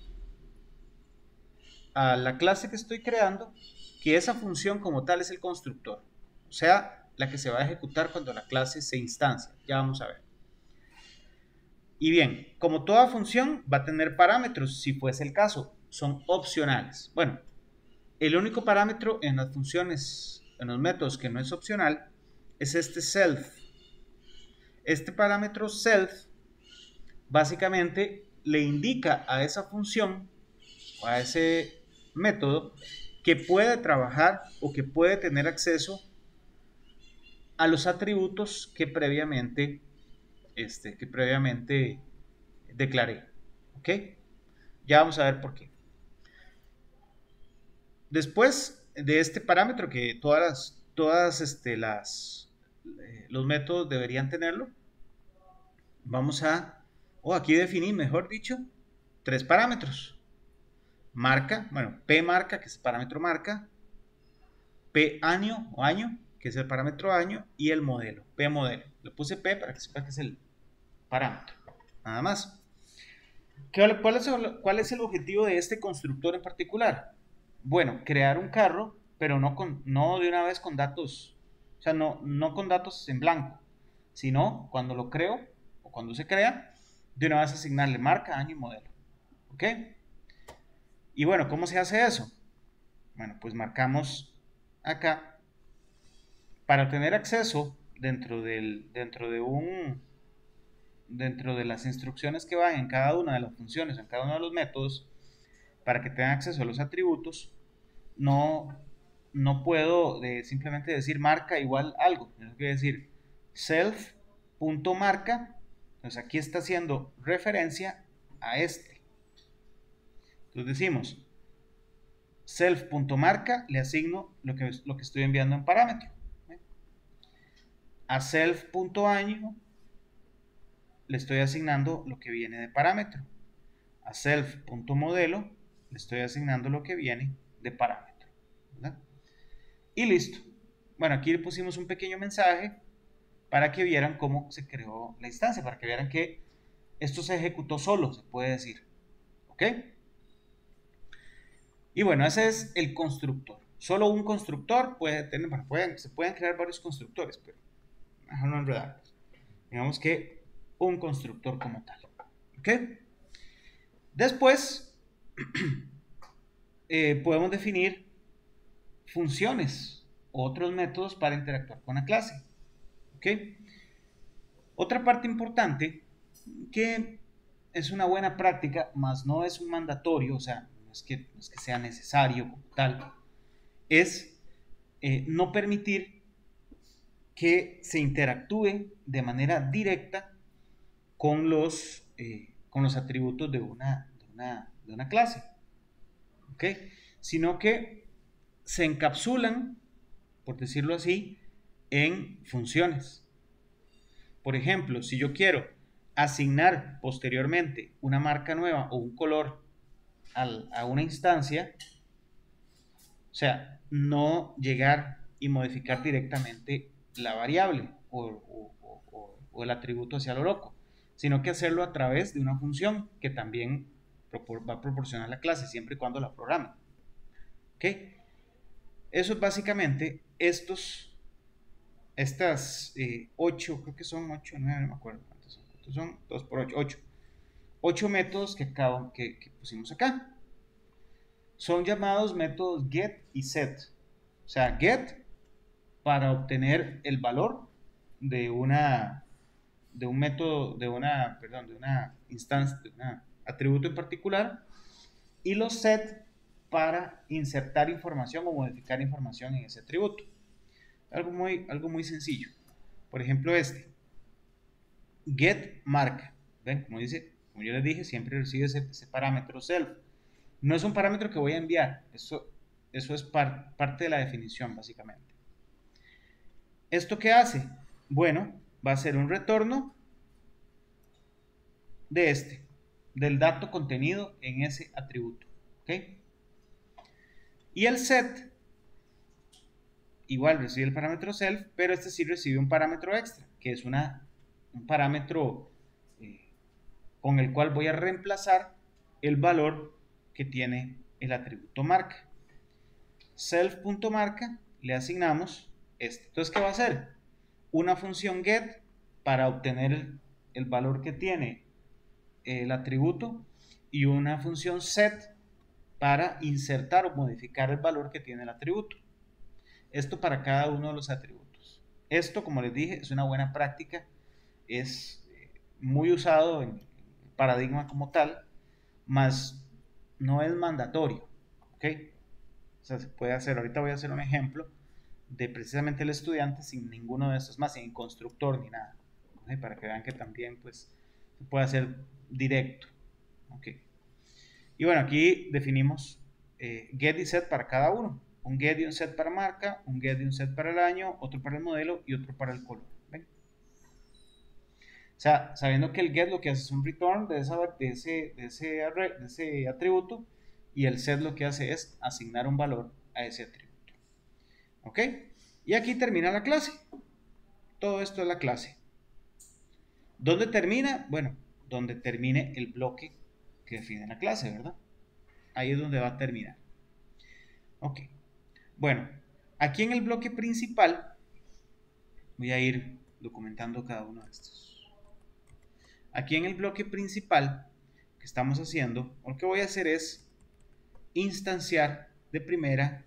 a la clase que estoy creando que esa función como tal es el constructor. O sea, la que se va a ejecutar cuando la clase se instancia. Ya vamos a ver. Y bien, como toda función va a tener parámetros, si fuese el caso, son opcionales. Bueno, el único parámetro en las funciones, en los métodos que no es opcional, es este self. Este parámetro self básicamente le indica a esa función o a ese método que puede trabajar o que puede tener acceso a los atributos que previamente, este, que previamente declaré. ¿Ok? Ya vamos a ver por qué. Después de este parámetro que todas las, todas este, las, eh, los métodos deberían tenerlo, vamos a, o oh, aquí definí, mejor dicho, tres parámetros. Marca, bueno, P marca, que es el parámetro marca, P año o año, que es el parámetro año, y el modelo, P modelo. Le puse P para que sepa que es el parámetro, nada más. ¿Cuál es, el, ¿Cuál es el objetivo de este constructor en particular? Bueno, crear un carro, pero no, con, no de una vez con datos, o sea, no, no con datos en blanco, sino cuando lo creo, o cuando se crea, de una vez asignarle marca, año y modelo. ¿Ok? Y bueno, ¿cómo se hace eso? Bueno, pues marcamos acá, para tener acceso dentro, del, dentro de un... dentro de las instrucciones que van en cada una de las funciones, en cada uno de los métodos, para que tengan acceso a los atributos, no, no puedo de simplemente decir marca igual algo, tengo que decir self.marca, entonces aquí está haciendo referencia a este. Entonces decimos self.marca, le asigno lo que, lo que estoy enviando en parámetro. A self.año le estoy asignando lo que viene de parámetro. A self.modelo le estoy asignando lo que viene de parámetro, ¿verdad? Y listo. Bueno, aquí le pusimos un pequeño mensaje para que vieran cómo se creó la instancia, para que vieran que esto se ejecutó solo, se puede decir. ¿Ok? Y bueno, ese es el constructor. Solo un constructor puede tener, bueno, pueden, se pueden crear varios constructores, pero mejor no enredarnos. Digamos que un constructor como tal. ¿Ok? Después, eh, podemos definir funciones, otros métodos para interactuar con la clase. ¿Ok? Otra parte importante, que es una buena práctica, más no es un mandatorio, o sea, no es que, no es que sea necesario como tal, es eh, no permitir que se interactúe de manera directa con los, eh, con los atributos de una, de una, de una clase, ¿ok? Sino que se encapsulan, por decirlo así, en funciones. Por ejemplo, si yo quiero asignar posteriormente una marca nueva o un color al, a una instancia, o sea, no llegar y modificar directamente la variable, o, o, o, o el atributo hacia lo loco, sino que hacerlo a través de una función que también va a proporcionar la clase siempre y cuando la programe. ¿Ok? Eso es básicamente estos, estas eh, ocho, creo que son ocho, nueve, no me acuerdo cuántos son. ¿Cuántos son? dos por ocho, ocho. ocho métodos que, acabo, que, que pusimos acá. Son llamados métodos get y set. O sea, get para obtener el valor de una de un método, de una, perdón, de una instancia, de un atributo en particular, y los set para insertar información o modificar información en ese atributo. Algo muy, algo muy sencillo. Por ejemplo, este. Get marca. ¿Ven? Como dice, como yo les dije, siempre recibe ese, ese parámetro self. No es un parámetro que voy a enviar. Eso, eso es par, parte de la definición, básicamente. ¿Esto qué hace? Bueno, va a ser un retorno de este, del dato contenido en ese atributo. ¿Ok? Y el set, igual recibe el parámetro self, pero este sí recibe un parámetro extra, que es una, un parámetro eh, con el cual voy a reemplazar el valor que tiene el atributo marca. Self.marca le asignamos este. Entonces, ¿qué va a hacer? Una función get para obtener el, el valor que tiene el atributo y una función set para insertar o modificar el valor que tiene el atributo. Esto para cada uno de los atributos. Esto, como les dije, es una buena práctica, es muy usado en el paradigma como tal, mas no es mandatorio, ¿ok? O sea, se puede hacer, ahorita voy a hacer un ejemplo de precisamente el estudiante sin ninguno de estos más, sin constructor ni nada, ¿okay? Para que vean que también pues se puede hacer directo, ¿ok? Y bueno, aquí definimos eh, get y set para cada uno, un get y un set para marca, un get y un set para el año, otro para el modelo y otro para el color. ¿Ven? O sea, sabiendo que el get lo que hace es un return de, esa, de, ese, de, ese, array, de ese atributo, y el set lo que hace es asignar un valor a ese atributo. ¿Ok? Y aquí termina la clase. Todo esto es la clase. ¿Dónde termina? Bueno, donde termine el bloque que define la clase, ¿verdad? Ahí es donde va a terminar. Ok. Bueno, aquí en el bloque principal voy a ir documentando cada uno de estos. Aquí en el bloque principal que estamos haciendo, lo que voy a hacer es instanciar de primera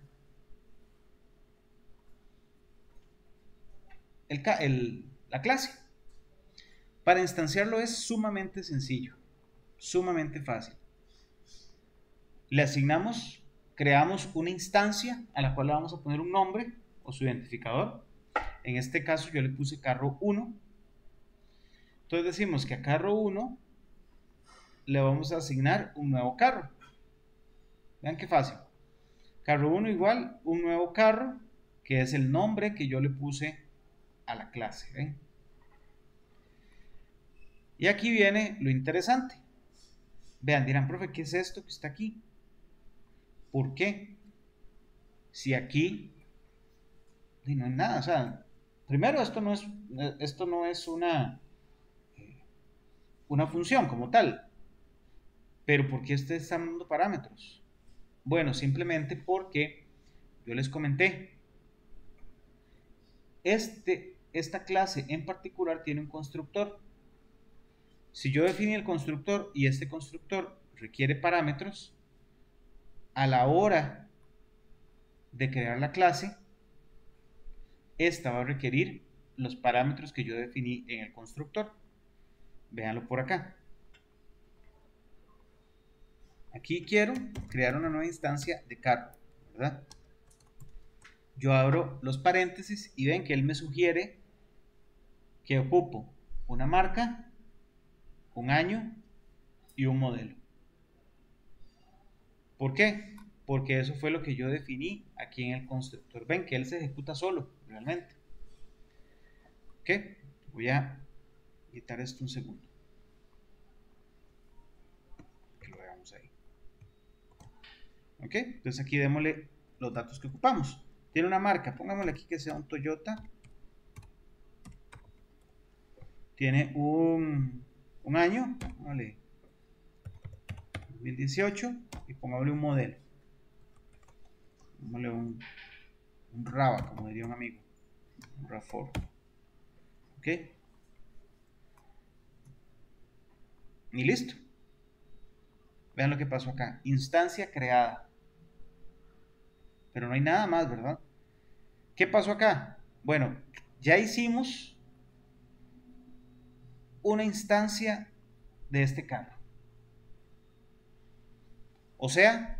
el, el, la clase. Para instanciarlo es sumamente sencillo, sumamente fácil. Le asignamos, creamos una instancia a la cual le vamos a poner un nombre o su identificador. En este caso yo le puse carro uno. Entonces decimos que a carro uno le vamos a asignar un nuevo carro. Vean qué fácil. Carro uno igual un nuevo carro, que es el nombre que yo le puse a la clase. ¿Ven? Y aquí viene lo interesante. Vean, dirán, profe, ¿qué es esto que está aquí? ¿Por qué? Si aquí no hay nada, o sea, primero esto no es, esto no es una, una función como tal, pero ¿por qué ustedes están dando parámetros? Bueno, simplemente porque yo les comenté, este, esta clase en particular tiene un constructor. Si yo definí el constructor y este constructor requiere parámetros, a la hora de crear la clase, esta va a requerir los parámetros que yo definí en el constructor. Véanlo por acá. Aquí quiero crear una nueva instancia de carro, ¿verdad? Yo abro los paréntesis y ven que él me sugiere que ocupo una marca, un año y un modelo. ¿Por qué? Porque eso fue lo que yo definí aquí en el constructor. Ven que él se ejecuta solo, realmente. ¿Ok? Voy a quitar esto un segundo. Que lo veamos ahí. ¿Ok? Entonces aquí démosle los datos que ocupamos. Tiene una marca, pongámosle aquí que sea un Toyota tiene un, un año, vale, dos mil dieciocho, y pongámosle un modelo. Pongámosle un, un R A V A, como diría un amigo. Un R A V cuatro. ¿Ok? Y listo. Vean lo que pasó acá. Instancia creada. Pero no hay nada más, ¿verdad? ¿Qué pasó acá? Bueno, ya hicimos una instancia de este carro. O sea,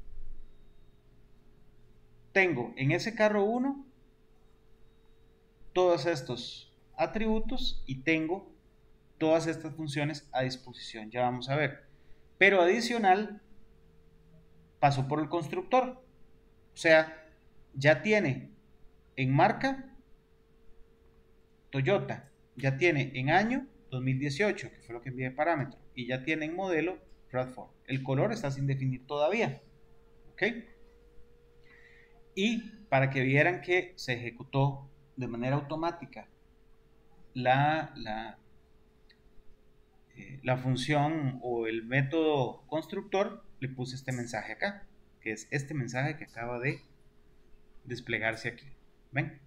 tengo en ese carro uno todos estos atributos y tengo todas estas funciones a disposición. Ya vamos a ver. Pero adicional, pasó por el constructor. O sea, ya tiene en marca Toyota, ya tiene en año dos mil dieciocho, que fue lo que envié de parámetro, y ya tiene en modelo R A V cuatro. El color está sin definir todavía. ¿Ok? Y para que vieran que se ejecutó de manera automática la, la, eh, la función o el método constructor, le puse este mensaje acá, que es este mensaje que acaba de desplegarse aquí. ¿Ven?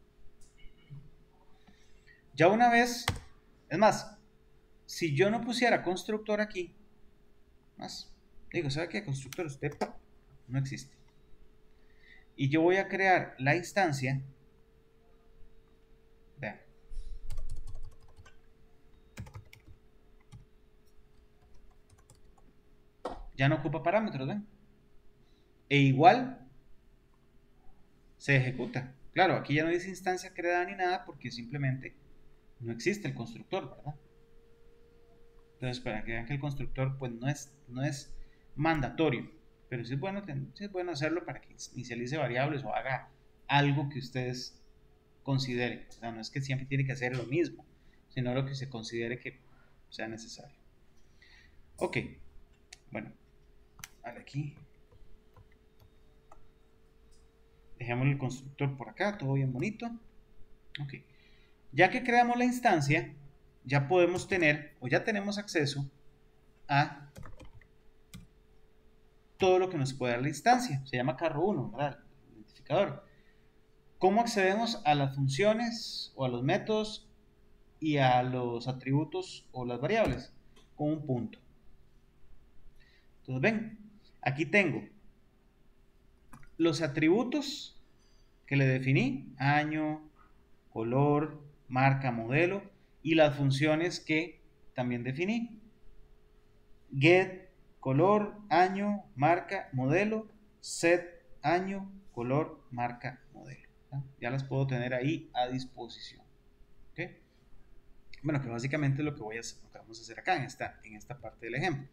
Ya una vez, es más, si yo no pusiera constructor aquí, más, digo, ¿sabe qué? Constructor, usted no existe. Y yo voy a crear la instancia. Vean. Ya no ocupa parámetros, ¿ven? E igual se ejecuta. Claro, aquí ya no dice instancia creada ni nada porque simplemente no existe el constructor, ¿verdad? Entonces, para que vean que el constructor pues no es, no es mandatorio, pero sí es, bueno, sí es bueno hacerlo para que inicialice variables o haga algo que ustedes consideren. O sea, no es que siempre tiene que hacer lo mismo, sino lo que se considere que sea necesario. Ok, bueno, aquí dejemos el constructor por acá, todo bien bonito. Ok, ya que creamos la instancia, ya podemos tener o ya tenemos acceso a todo lo que nos puede dar la instancia. Se llama carro uno, ¿verdad? El identificador. ¿Cómo accedemos a las funciones o a los métodos y a los atributos o las variables? Con un punto. Entonces ven, aquí tengo los atributos que le definí, año, color, marca, modelo, y las funciones que también definí. Get, color, año, marca, modelo, set, año, color, marca, modelo. ¿Ya? Ya las puedo tener ahí a disposición. ¿Okay? Bueno, que básicamente es lo que, voy a hacer, lo que vamos a hacer acá en esta, en esta parte del ejemplo.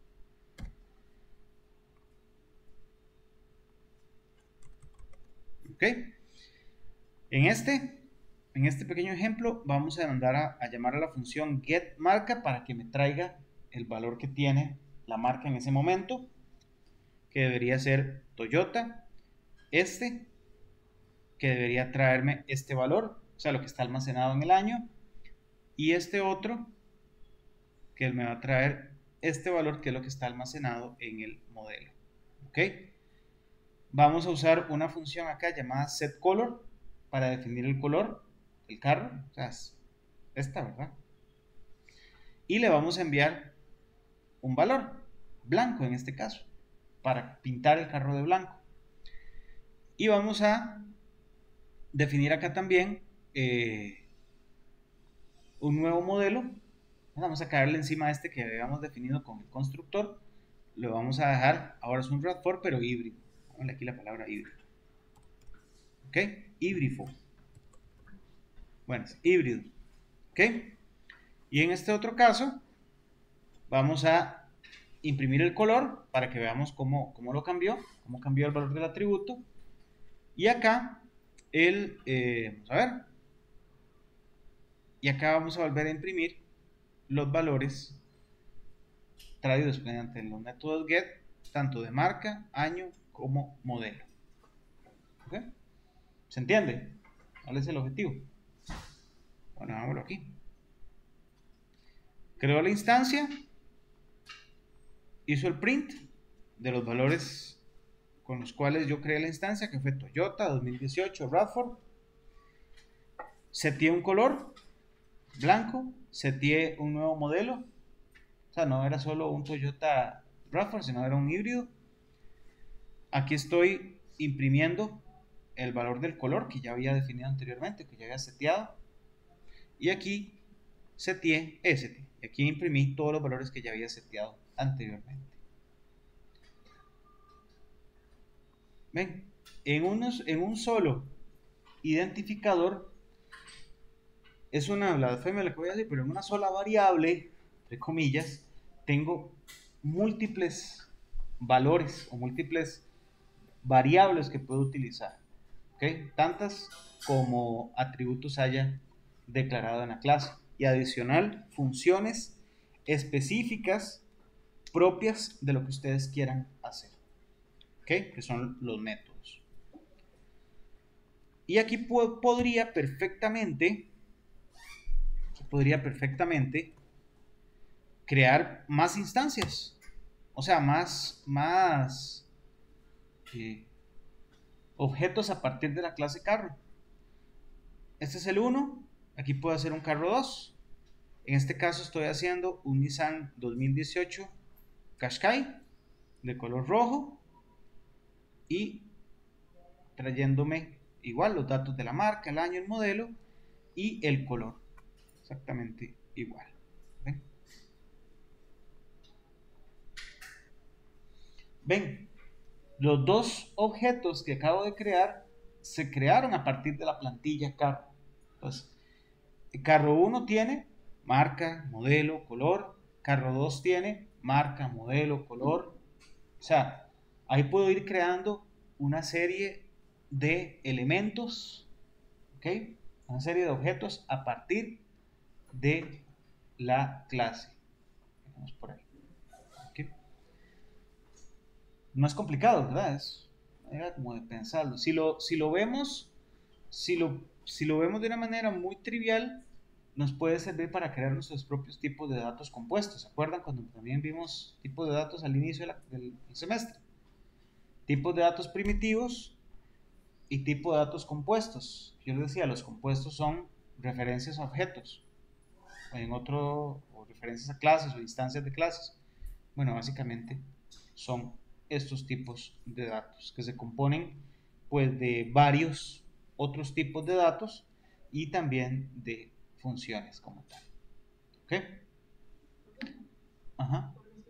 ¿Ok? En este, en este pequeño ejemplo vamos a mandar a, a llamar a la función getMarca para que me traiga el valor que tiene la marca en ese momento, que debería ser Toyota, este, que debería traerme este valor, o sea, lo que está almacenado en el año, y este otro, que me va a traer este valor, que es lo que está almacenado en el modelo. ¿Ok? Vamos a usar una función acá llamada setColor para definir el color del carro, o sea, es esta, ¿verdad? Y le vamos a enviar un valor, blanco en este caso, para pintar el carro de blanco. Y vamos a definir acá también eh, un nuevo modelo. Vamos a caerle encima a este que habíamos definido con el constructor. Lo vamos a dejar, ahora es un R A V cuatro, pero híbrido. Vamos aquí la palabra híbrido. ¿Ok? Híbrido. Bueno, es híbrido. ¿Ok? Y en este otro caso, vamos a imprimir el color para que veamos cómo, cómo lo cambió, cómo cambió el valor del atributo. Y acá, el, eh, vamos a ver, y acá vamos a volver a imprimir los valores traídos mediante los métodos get, tanto de marca, año como modelo. ¿Ok? ¿Se entiende? ¿Cuál es el objetivo? Bueno, hagámoslo aquí. creó la instancia, hizo el print de los valores con los cuales yo creé la instancia, que fue Toyota dos mil dieciocho Radford. Seteé un color blanco, seteé un nuevo modelo, o sea, no era solo un Toyota Radford, sino era un híbrido. Aquí estoy imprimiendo el valor del color que ya había definido anteriormente, que ya había seteado, y aquí seteé ese, y aquí imprimí todos los valores que ya había seteado anteriormente. Ven, en, unos, en un solo identificador, es una blasfemia lo que voy a decir, pero en una sola variable, entre comillas, tengo múltiples valores o múltiples variables que puedo utilizar, ¿okay? Tantas como atributos haya declarado en la clase, y adicional funciones específicas propias de lo que ustedes quieran hacer, ¿okay? Que son los métodos. Y aquí po podría perfectamente podría perfectamente crear más instancias, o sea, más, más eh, objetos a partir de la clase carro. Este es el uno, aquí puedo hacer un carro dos, en este caso estoy haciendo un Nissan dos mil dieciocho Qashqai de color rojo y trayéndome igual los datos de la marca, el año, el modelo y el color. Exactamente igual. ¿Ven? Ven, los dos objetos que acabo de crear se crearon a partir de la plantilla carro. Entonces, el carro uno tiene marca, modelo, color. Carro dos tiene marca, modelo, color. O sea, ahí puedo ir creando una serie de elementos, ¿ok? Una serie de objetos a partir de la clase. Vamos por ahí. ¿Okay? No es complicado, ¿verdad? Es manera como de pensarlo. Si lo, si lo vemos, si lo, si lo vemos de una manera muy trivial, nos puede servir para crear nuestros propios tipos de datos compuestos. ¿Se acuerdan cuando también vimos tipos de datos al inicio de la, del, del semestre? Tipos de datos primitivos y tipos de datos compuestos. Yo les decía, los compuestos son referencias a objetos, en otro, o referencias a clases o instancias de clases. Bueno, básicamente son estos tipos de datos que se componen pues de varios otros tipos de datos y también de funciones como tal. ¿Ok? Ajá.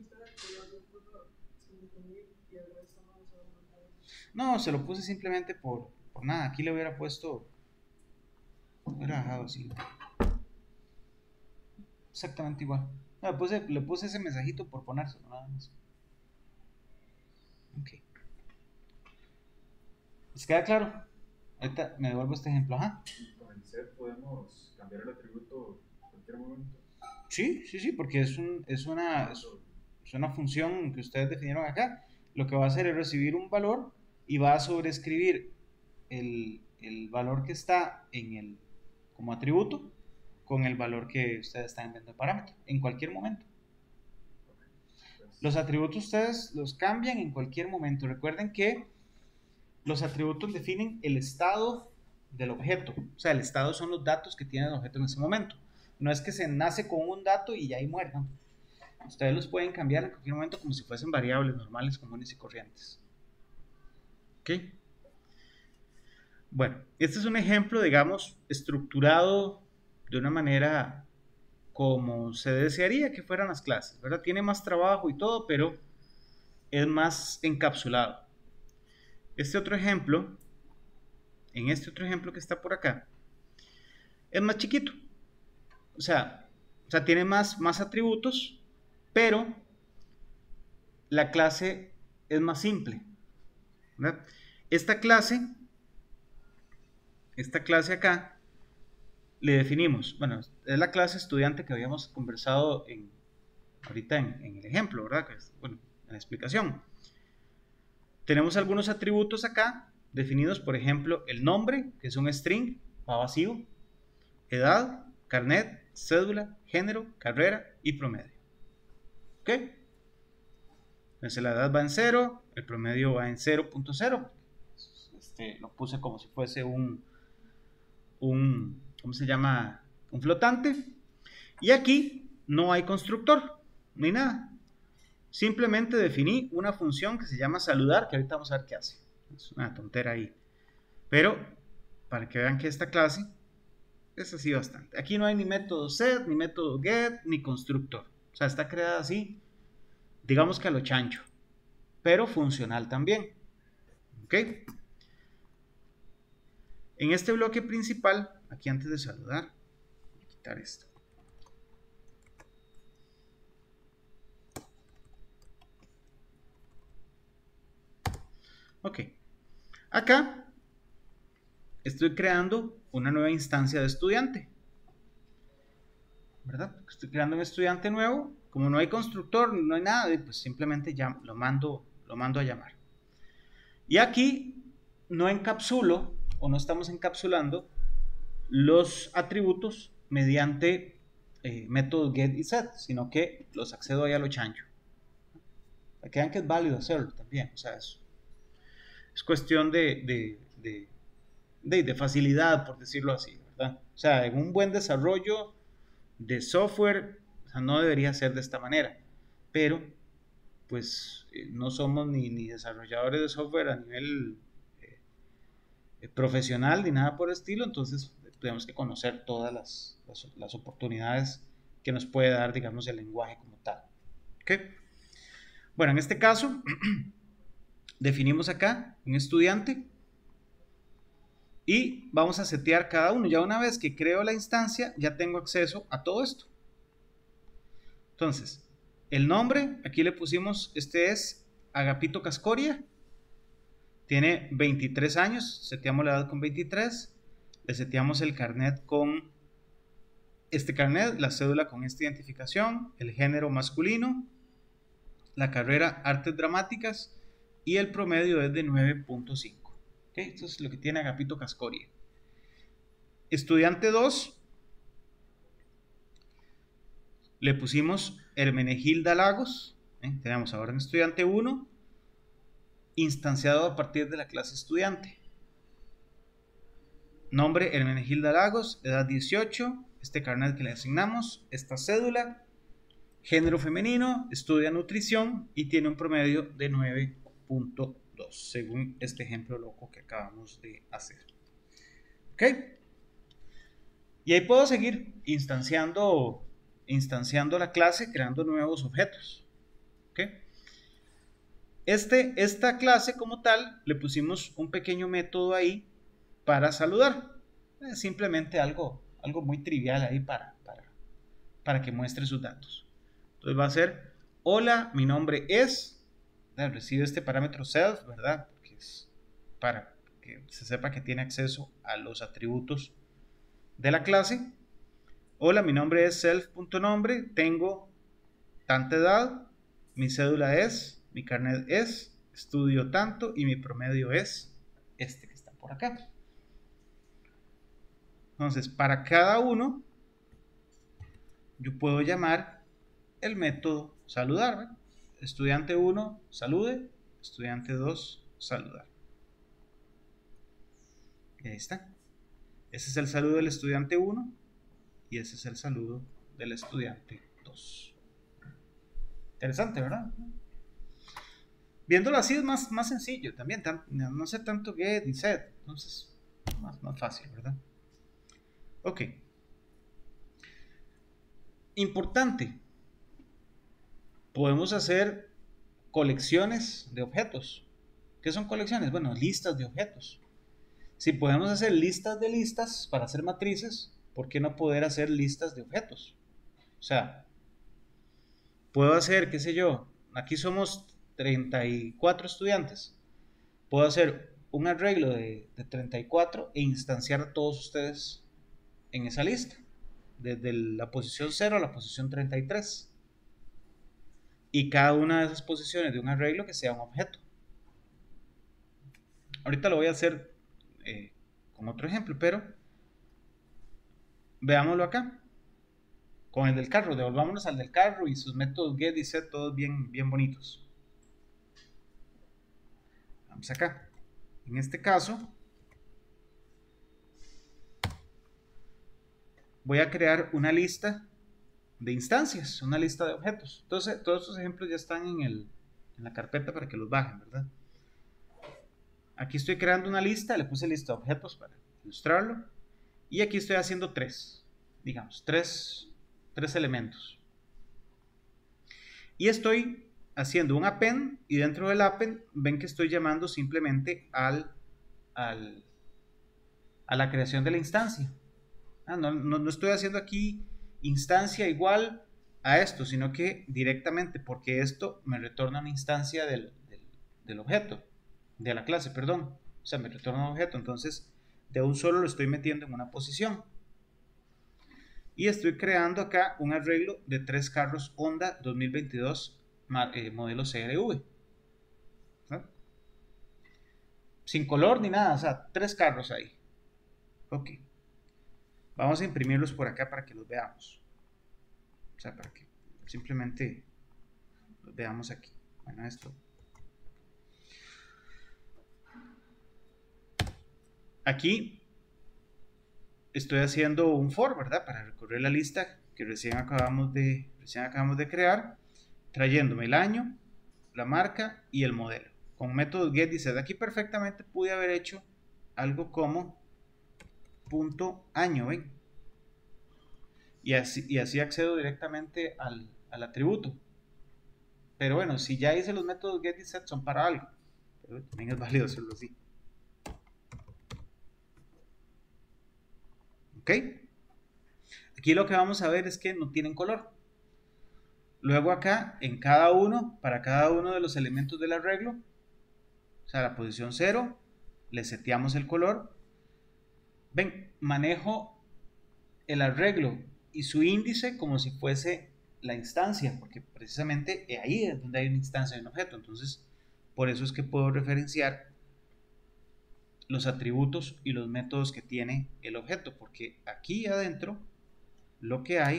No, se lo puse simplemente por, por nada. Aquí le hubiera puesto, hubiera dejado así. Exactamente igual. No, le, puse, le puse ese mensajito por ponérselo, nada más. Ok. ¿Les queda claro? Ahorita me devuelvo este ejemplo. Ajá. ¿Con el set podemos cambiar el atributo en cualquier momento? Sí, sí, sí, porque es, un, es, una, es, es una función que ustedes definieron acá. Lo que va a hacer es recibir un valor y va a sobreescribir el, el valor que está en el, como atributo con el valor que ustedes están enviando de parámetro en cualquier momento. Los atributos ustedes los cambian en cualquier momento. Recuerden que los atributos definen el estado del objeto. O sea, el estado son los datos que tiene el objeto en ese momento. No es que se nace con un dato y ya ahí muere, ¿no? Ustedes los pueden cambiar en cualquier momento como si fuesen variables normales, comunes y corrientes. ¿Ok? Bueno, este es un ejemplo, digamos, estructurado de una manera como se desearía que fueran las clases, ¿verdad? Tiene más trabajo y todo, pero es más encapsulado. Este otro ejemplo, en este otro ejemplo que está por acá, es más chiquito. O sea, o sea tiene más, más atributos, pero la clase es más simple, ¿verdad? Esta clase, esta clase acá, le definimos, bueno, es la clase estudiante que habíamos conversado en, ahorita en, en el ejemplo, ¿verdad? Que es, bueno, en la explicación. Tenemos algunos atributos acá, definidos, por ejemplo, el nombre, que es un string, va vacío, edad, carnet, cédula, género, carrera y promedio. ¿Ok? Entonces la edad va en cero, el promedio va en cero punto cero. Este, lo puse como si fuese un, un, ¿cómo se llama? Un flotante. Y aquí no hay constructor, ni nada. Simplemente definí una función que se llama saludar, que ahorita vamos a ver qué hace. Es una tontera ahí. Pero, para que vean que esta clase es así bastante. Aquí no hay ni método set, ni método get, ni constructor. O sea, está creada así, digamos que a lo chancho, pero funcional también. ¿Ok? En este bloque principal, aquí antes de saludar, voy a quitar esto. Ok. Acá estoy creando una nueva instancia de estudiante. ¿Verdad? Estoy creando un estudiante nuevo. Como no hay constructor, no hay nada, pues simplemente ya lo mando, lo mando a llamar. Y aquí no encapsulo o no estamos encapsulando los atributos mediante eh, métodos get y set, sino que los accedo ahí a lo chancho. Para que vean que es válido hacerlo también. O sea, es, es cuestión de, de, de, de, de facilidad, por decirlo así, ¿verdad? O sea, en un buen desarrollo de software, o sea, no debería ser de esta manera, pero pues eh, no somos ni, ni desarrolladores de software a nivel eh, eh, profesional ni nada por el estilo, entonces tenemos que conocer todas las, las, las oportunidades que nos puede dar, digamos, el lenguaje como tal. ¿Ok? Bueno, en este caso definimos acá un estudiante y vamos a setear cada uno. Ya una vez que creo la instancia, ya tengo acceso a todo esto. Entonces, el nombre, aquí le pusimos, este es Agapito Cascoria. Tiene veintitrés años, seteamos la edad con veintitrés. Le seteamos el carnet con este carnet, la cédula con esta identificación, el género masculino, la carrera Artes Dramáticas y el promedio es de nueve punto cinco. ¿Okay? Esto es lo que tiene Agapito Cascoria. Estudiante dos, le pusimos Hermenegilda Lagos. ¿eh? Tenemos ahora en estudiante uno, instanciado a partir de la clase estudiante. Nombre Hermenegilda Lagos, edad dieciocho, este carnet que le asignamos, esta cédula, género femenino, estudia nutrición y tiene un promedio de nueve punto dos, según este ejemplo loco que acabamos de hacer. ¿Ok? Y ahí puedo seguir instanciando, instanciando la clase, creando nuevos objetos. ¿Ok? Este, esta clase como tal, le pusimos un pequeño método ahí para saludar. Es simplemente algo, algo muy trivial ahí para, para, para que muestre sus datos. Entonces va a ser, hola, mi nombre es, recibe este parámetro self, ¿verdad? Porque es para que se sepa que tiene acceso a los atributos de la clase. Hola, mi nombre es self.nombre, tengo tanta edad, mi cédula es, mi carnet es, estudio tanto y mi promedio es este que está por acá. Entonces, para cada uno, yo puedo llamar el método saludar. ¿verdad? Estudiante uno, salude. Estudiante dos, saludar. Y ahí está. Ese es el saludo del estudiante uno y ese es el saludo del estudiante dos. Interesante, ¿verdad? Viéndolo así es más, más sencillo también. Tan, no hacer tanto get y set. Entonces, más, más fácil, ¿verdad? Ok. Importante. Podemos hacer colecciones de objetos. ¿Qué son colecciones? Bueno, listas de objetos. Si podemos hacer listas de listas para hacer matrices, ¿por qué no poder hacer listas de objetos? O sea, puedo hacer, qué sé yo, aquí somos treinta y cuatro estudiantes. Puedo hacer un arreglo de, de treinta y cuatro e instanciar a todos ustedes en esa lista, desde la posición cero a la posición treinta y tres. Y cada una de esas posiciones de un arreglo que sea un objeto. Ahorita lo voy a hacer eh, con otro ejemplo, pero veámoslo acá. con el del carro, devolvámonos al del carro y sus métodos get y set, todos bien, bien bonitos. Vamos acá. En este caso, voy a crear una lista de instancias, una lista de objetos. Entonces, todos estos ejemplos ya están en, el, en la carpeta para que los bajen, ¿verdad? Aquí estoy creando una lista, le puse lista de objetos para ilustrarlo. Y aquí estoy haciendo tres, digamos, tres, tres elementos. Y estoy haciendo un append, y dentro del append ven que estoy llamando simplemente al, al, a la creación de la instancia. Ah, no, no, no estoy haciendo aquí instancia igual a esto, sino que directamente, porque esto me retorna una instancia del, del, del objeto, de la clase, perdón. O sea, me retorna un objeto, entonces de un solo lo estoy metiendo en una posición. Y estoy creando acá un arreglo de tres carros Honda dos mil veintidós eh, modelo C R V. ¿No? Sin color ni nada, o sea, tres carros ahí. Ok. Vamos a imprimirlos por acá para que los veamos. O sea, para que simplemente los veamos aquí. Bueno, esto. Aquí estoy haciendo un for, ¿verdad? Para recorrer la lista que recién acabamos de, recién acabamos de crear, trayéndome el año, la marca y el modelo. Con método get y set. Aquí perfectamente pude haber hecho algo como punto año, ¿ven? Y así, y así accedo directamente al, al atributo. Pero bueno, si ya hice los métodos get y set son para algo. Pero también es válido hacerlo así. ¿Ok? Aquí lo que vamos a ver es que no tienen color. Luego acá, en cada uno, para cada uno de los elementos del arreglo, o sea, la posición cero, le seteamos el color. Ven, manejo el arreglo y su índice como si fuese la instancia, porque precisamente ahí es donde hay una instancia de un objeto. Entonces, por eso es que puedo referenciar los atributos y los métodos que tiene el objeto, porque aquí adentro lo que hay,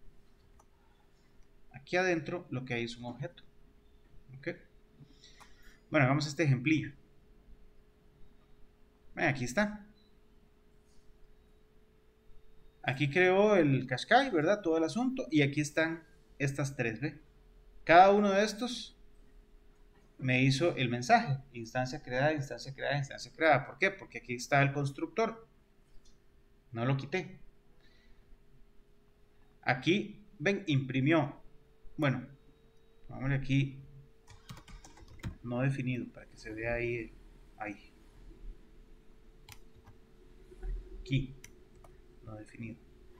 aquí adentro lo que hay es un objeto. ¿Okay? Bueno, hagamos este ejemplillo. Ven, aquí está. Aquí creó el Qashqai, ¿verdad? Todo el asunto. Y aquí están estas tres, ¿ve? Cada uno de estos me hizo el mensaje. Instancia creada, instancia creada, instancia creada. ¿Por qué? Porque aquí está el constructor. No lo quité. Aquí, ven, imprimió. Bueno, vamos aquí. No definido, para que se vea ahí. Ahí. Aquí. No definido.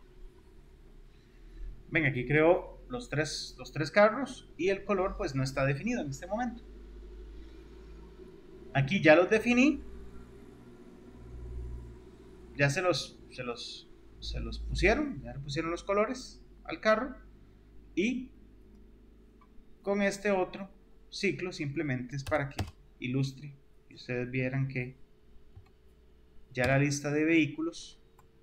Ven, aquí creo los tres, los tres carros y el color pues no está definido en este momento. Aquí ya los definí. Ya se los, se los, se los pusieron, ya le pusieron los colores al carro. Y con este otro ciclo simplemente es para que ilustre y ustedes vieran que ya la lista de vehículos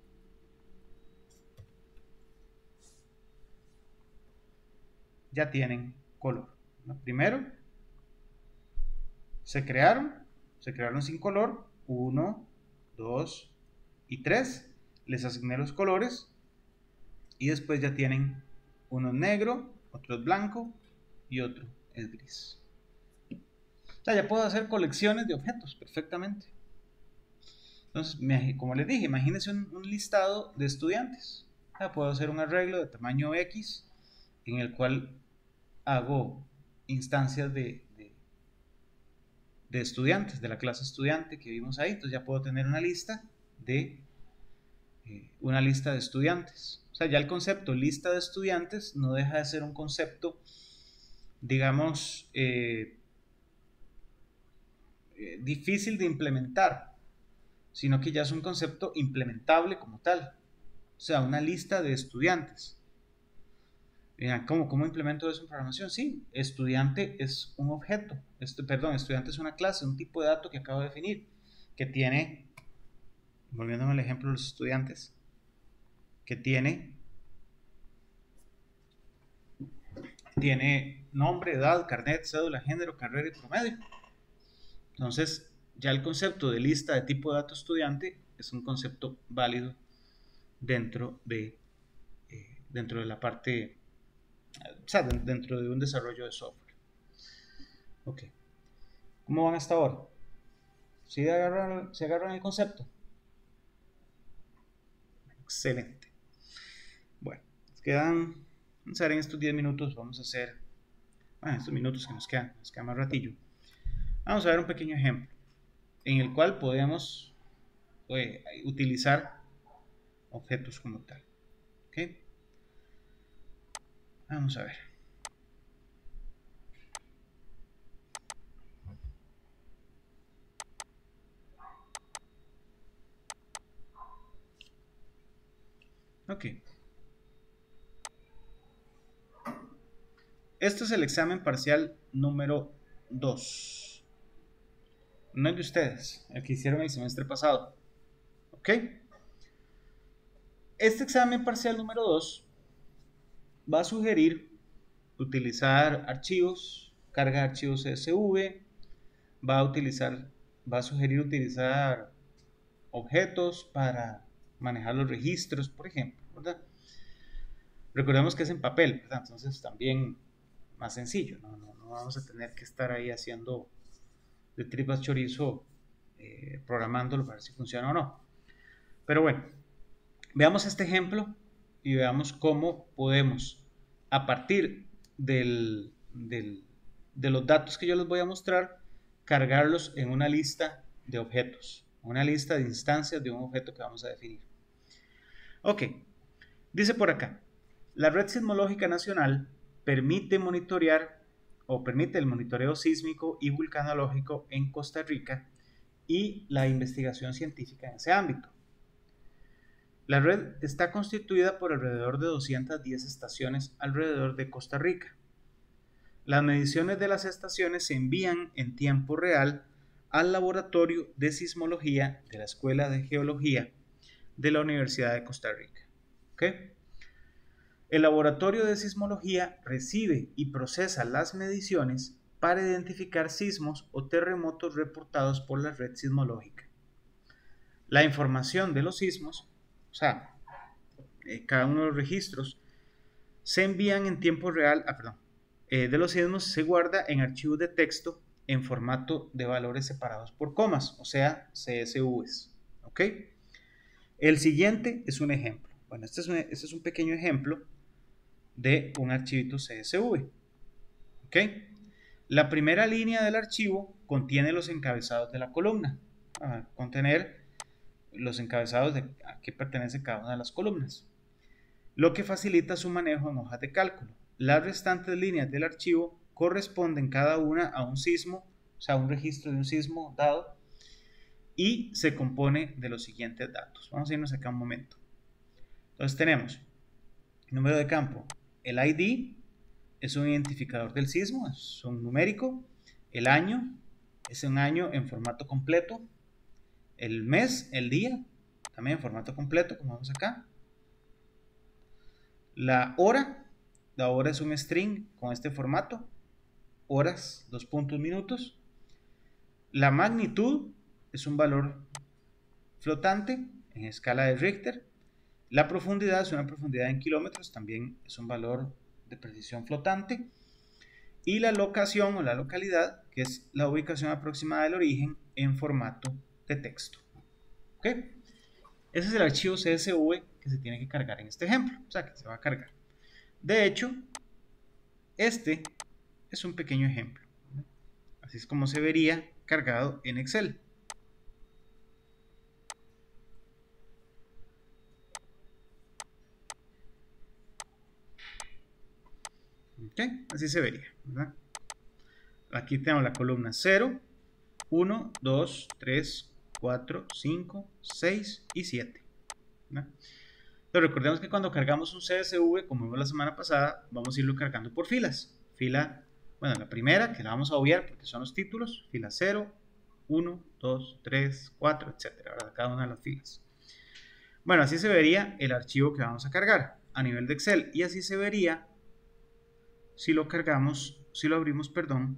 ya tienen color. ¿No? Primero se crearon, se crearon sin color, uno, dos y tres, les asigné los colores y después ya tienen uno negro, otro es blanco y otro es gris. O sea, ya puedo hacer colecciones de objetos perfectamente. Entonces, como les dije, imagínense un, un listado de estudiantes. O sea, puedo hacer un arreglo de tamaño X en el cual hago instancias de, de, de estudiantes, de la clase estudiante que vimos ahí. Entonces ya puedo tener una lista de eh, una lista de estudiantes. O sea, ya el concepto lista de estudiantes no deja de ser un concepto, digamos, eh, eh, difícil de implementar, sino que ya es un concepto implementable como tal. O sea, una lista de estudiantes. ¿Cómo, ¿Cómo implemento eso en programación? Sí, estudiante es un objeto, este, perdón, estudiante es una clase, un tipo de dato que acabo de definir, que tiene, volviendo al ejemplo de los estudiantes, que tiene tiene nombre, edad, carnet, cédula, género, carrera y promedio. Entonces, ya el concepto de lista de tipo de dato estudiante es un concepto válido dentro de, eh, dentro de la parte, o sea, dentro de un desarrollo de software. Ok. ¿Cómo van hasta ahora? ¿Sí agarran, ¿sí agarran el concepto? Excelente. Bueno, nos quedan, vamos a ver en estos diez minutos, vamos a hacer, bueno, estos minutos que nos quedan, nos queda más ratillo. Vamos a ver un pequeño ejemplo en el cual podemos pues, utilizar objetos como tal. ¿Ok? Vamos a ver. Ok. Este es el examen parcial número dos. No es de ustedes, el que hicieron el semestre pasado. ¿Ok? Este examen parcial número dos va a sugerir utilizar archivos, carga de archivos C S V, va a utilizar, va a sugerir utilizar objetos para manejar los registros, por ejemplo, ¿verdad? Recordemos que es en papel, ¿verdad? Entonces también más sencillo, no, no, no vamos a tener que estar ahí haciendo de tripas chorizo, eh, programándolo para ver si funciona o no. Pero bueno, veamos este ejemplo y veamos cómo podemos, a partir del, del, de los datos que yo les voy a mostrar, cargarlos en una lista de objetos, una lista de instancias de un objeto que vamos a definir. Ok, dice por acá, la Red Sismológica Nacional permite monitorear o permite el monitoreo sísmico y vulcanológico en Costa Rica y la investigación científica en ese ámbito. La red está constituida por alrededor de doscientas diez estaciones alrededor de Costa Rica. Las mediciones de las estaciones se envían en tiempo real al Laboratorio de Sismología de la Escuela de Geología de la Universidad de Costa Rica. ¿Okay? El Laboratorio de Sismología recibe y procesa las mediciones para identificar sismos o terremotos reportados por la red sismológica. La información de los sismos, o sea, eh, cada uno de los registros, se envían en tiempo real, ah, perdón, eh, de los sismos se guarda en archivos de texto en formato de valores separados por comas, o sea, C S Vs. ¿Ok? El siguiente es un ejemplo. Bueno, este es un, este es un pequeño ejemplo de un archivito C S V. ¿Ok? La primera línea del archivo contiene los encabezados de la columna. Va a contener los encabezados de a qué pertenece cada una de las columnas, lo que facilita su manejo en hojas de cálculo. Las restantes líneas del archivo corresponden cada una a un sismo, o sea, un registro de un sismo dado, y se compone de los siguientes datos. Vamos a irnos acá un momento. Entonces tenemos número de campo, el I D es un identificador del sismo, es un numérico, el año es un año en formato completo, el mes, el día, también en formato completo, como vemos acá. La hora, la hora es un string con este formato, horas, dos puntos, minutos. La magnitud es un valor flotante en escala de Richter. La profundidad es una profundidad en kilómetros, también es un valor de precisión flotante. Y la locación o la localidad, que es la ubicación aproximada del origen en formato de texto. ¿Ok? Ese es el archivo C S V que se tiene que cargar en este ejemplo, o sea, que se va a cargar. De hecho, este es un pequeño ejemplo. Así es como se vería cargado en Excel. ¿Ok? Así se vería, ¿verdad? Aquí tenemos la columna cero, uno, dos, tres, cuatro, cinco, seis y siete. ¿Verdad? Pero recordemos que cuando cargamos un C S V, como vimos la semana pasada, vamos a irlo cargando por filas. Fila, bueno, la primera, que la vamos a obviar porque son los títulos, fila cero, uno, dos, tres, cuatro, etcétera, ¿verdad? Cada una de las filas. Bueno, así se vería el archivo que vamos a cargar a nivel de Excel y así se vería si lo cargamos, si lo abrimos, perdón,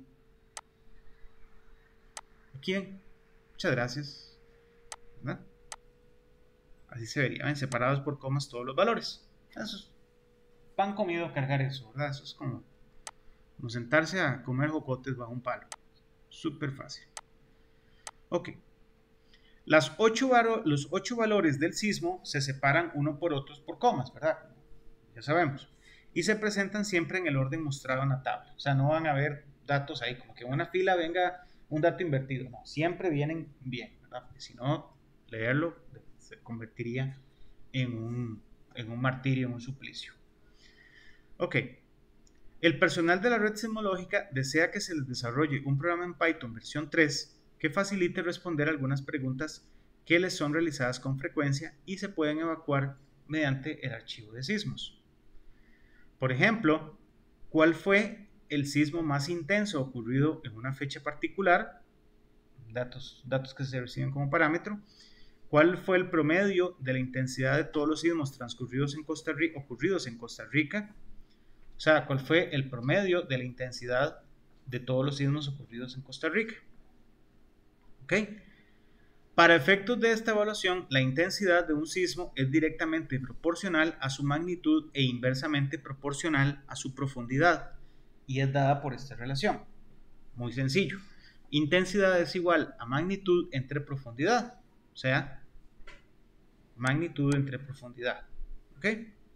aquí, muchas gracias, ¿verdad? Así se vería, ven, separados por comas todos los valores. Eso es pan comido cargar eso, ¿verdad? Eso es como, como sentarse a comer jocotes bajo un palo. Súper fácil. Ok. Las ocho los ocho valores del sismo se separan uno por otros por comas, ¿verdad? Ya sabemos. Y se presentan siempre en el orden mostrado en la tabla. O sea, no van a haber datos ahí, como que en una fila venga un dato invertido. No, siempre vienen bien, ¿verdad? Porque si no, leerlo se convertiría en un, en un martirio, en un suplicio. Ok. El personal de la red sismológica desea que se les desarrolle un programa en Python versión tres que facilite responder algunas preguntas que les son realizadas con frecuencia y se pueden evacuar mediante el archivo de sismos. Por ejemplo, ¿cuál fue el sismo más intenso ocurrido en una fecha particular? Datos, datos que se reciben como parámetro. ¿Cuál fue el promedio de la intensidad de todos los sismos transcurridos en Costa Rica, ocurridos en Costa Rica? O sea, ¿cuál fue el promedio de la intensidad de todos los sismos ocurridos en Costa Rica? ¿Ok? Para efectos de esta evaluación, la intensidad de un sismo es directamente proporcional a su magnitud e inversamente proporcional a su profundidad, y es dada por esta relación. Muy sencillo. Intensidad es igual a magnitud entre profundidad, o sea, magnitud entre profundidad. ¿Ok?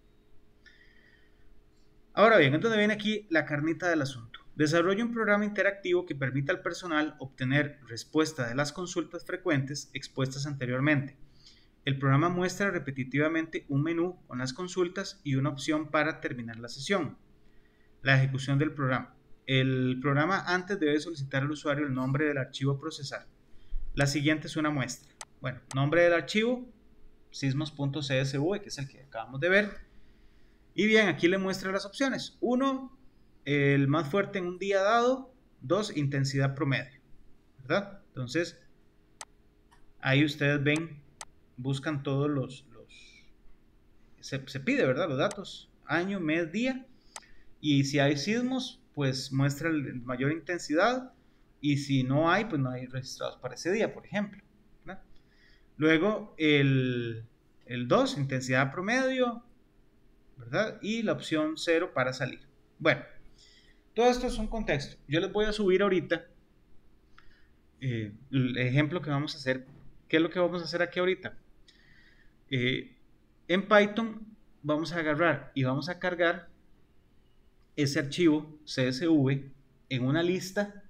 Ahora bien, entonces viene aquí la carnita del asunto. Desarrolla un programa interactivo que permita al personal obtener respuesta de las consultas frecuentes expuestas anteriormente. El programa muestra repetitivamente un menú con las consultas y una opción para terminar la sesión. La ejecución del programa. El programa antes debe solicitar al usuario el nombre del archivo a procesar. La siguiente es una muestra. Bueno, nombre del archivo, sismos.csv, que es el que acabamos de ver. Y bien, aquí le muestra las opciones. uno, el más fuerte en un día dado. dos, intensidad promedio, ¿verdad? Entonces, ahí ustedes ven, buscan todos los, los se, se pide, ¿verdad? Los datos, año, mes, día. Y si hay sismos, pues muestra el mayor intensidad. Y si no hay, pues no hay registrados para ese día, por ejemplo, ¿verdad? Luego, el, el dos, intensidad promedio, ¿verdad? Y la opción cero para salir. Bueno, todo esto es un contexto. Yo les voy a subir ahorita eh, el ejemplo que vamos a hacer. ¿Qué es lo que vamos a hacer aquí ahorita? Eh, en Python vamos a agarrar y vamos a cargar ese archivo C S V en una lista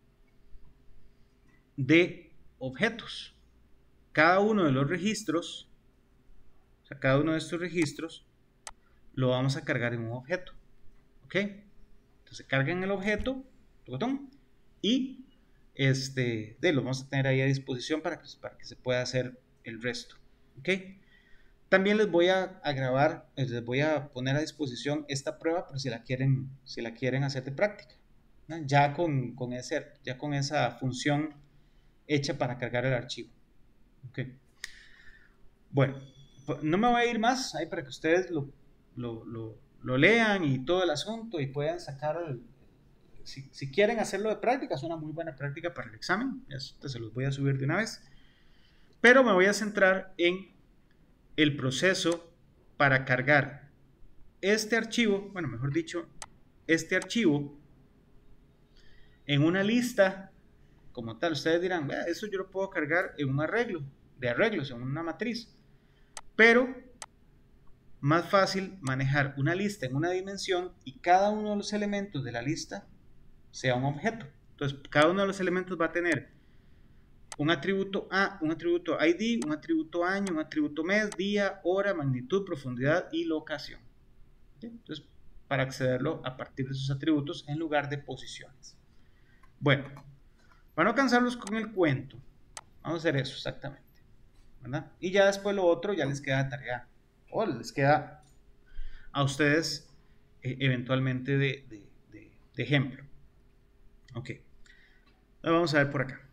de objetos. Cada uno de los registros, o sea, cada uno de estos registros lo vamos a cargar en un objeto. ¿Ok? Entonces cargan el objeto y este, de, lo vamos a tener ahí a disposición para que, para que se pueda hacer el resto. ¿Ok? También les voy a, a grabar, les voy a poner a disposición esta prueba por si la quieren, si la quieren hacer de práctica, ¿no? Ya, con, con ese, ya con esa función hecha para cargar el archivo. ¿Ok? Bueno, no me voy a ir más ahí para que ustedes lo, lo, lo, lo lean y todo el asunto y puedan sacar el, si, si quieren hacerlo de práctica, es una muy buena práctica para el examen. Esto se los voy a subir de una vez, pero me voy a centrar en el proceso para cargar este archivo, bueno, mejor dicho, este archivo en una lista como tal. Ustedes dirán, eso yo lo puedo cargar en un arreglo de arreglos, en una matriz, pero más fácil manejar una lista en una dimensión y cada uno de los elementos de la lista sea un objeto. Entonces, cada uno de los elementos va a tener un atributo A, un atributo I D, un atributo año, un atributo mes, día, hora, magnitud, profundidad y locación. ¿Sí? Entonces, para accederlo a partir de sus atributos en lugar de posiciones. Bueno, para no cansarlos con el cuento, vamos a hacer eso exactamente, ¿verdad? Y ya después lo otro ya les queda tarea, o les queda a ustedes eh, eventualmente de, de, de, de ejemplo. Ok, ahora vamos a ver por acá.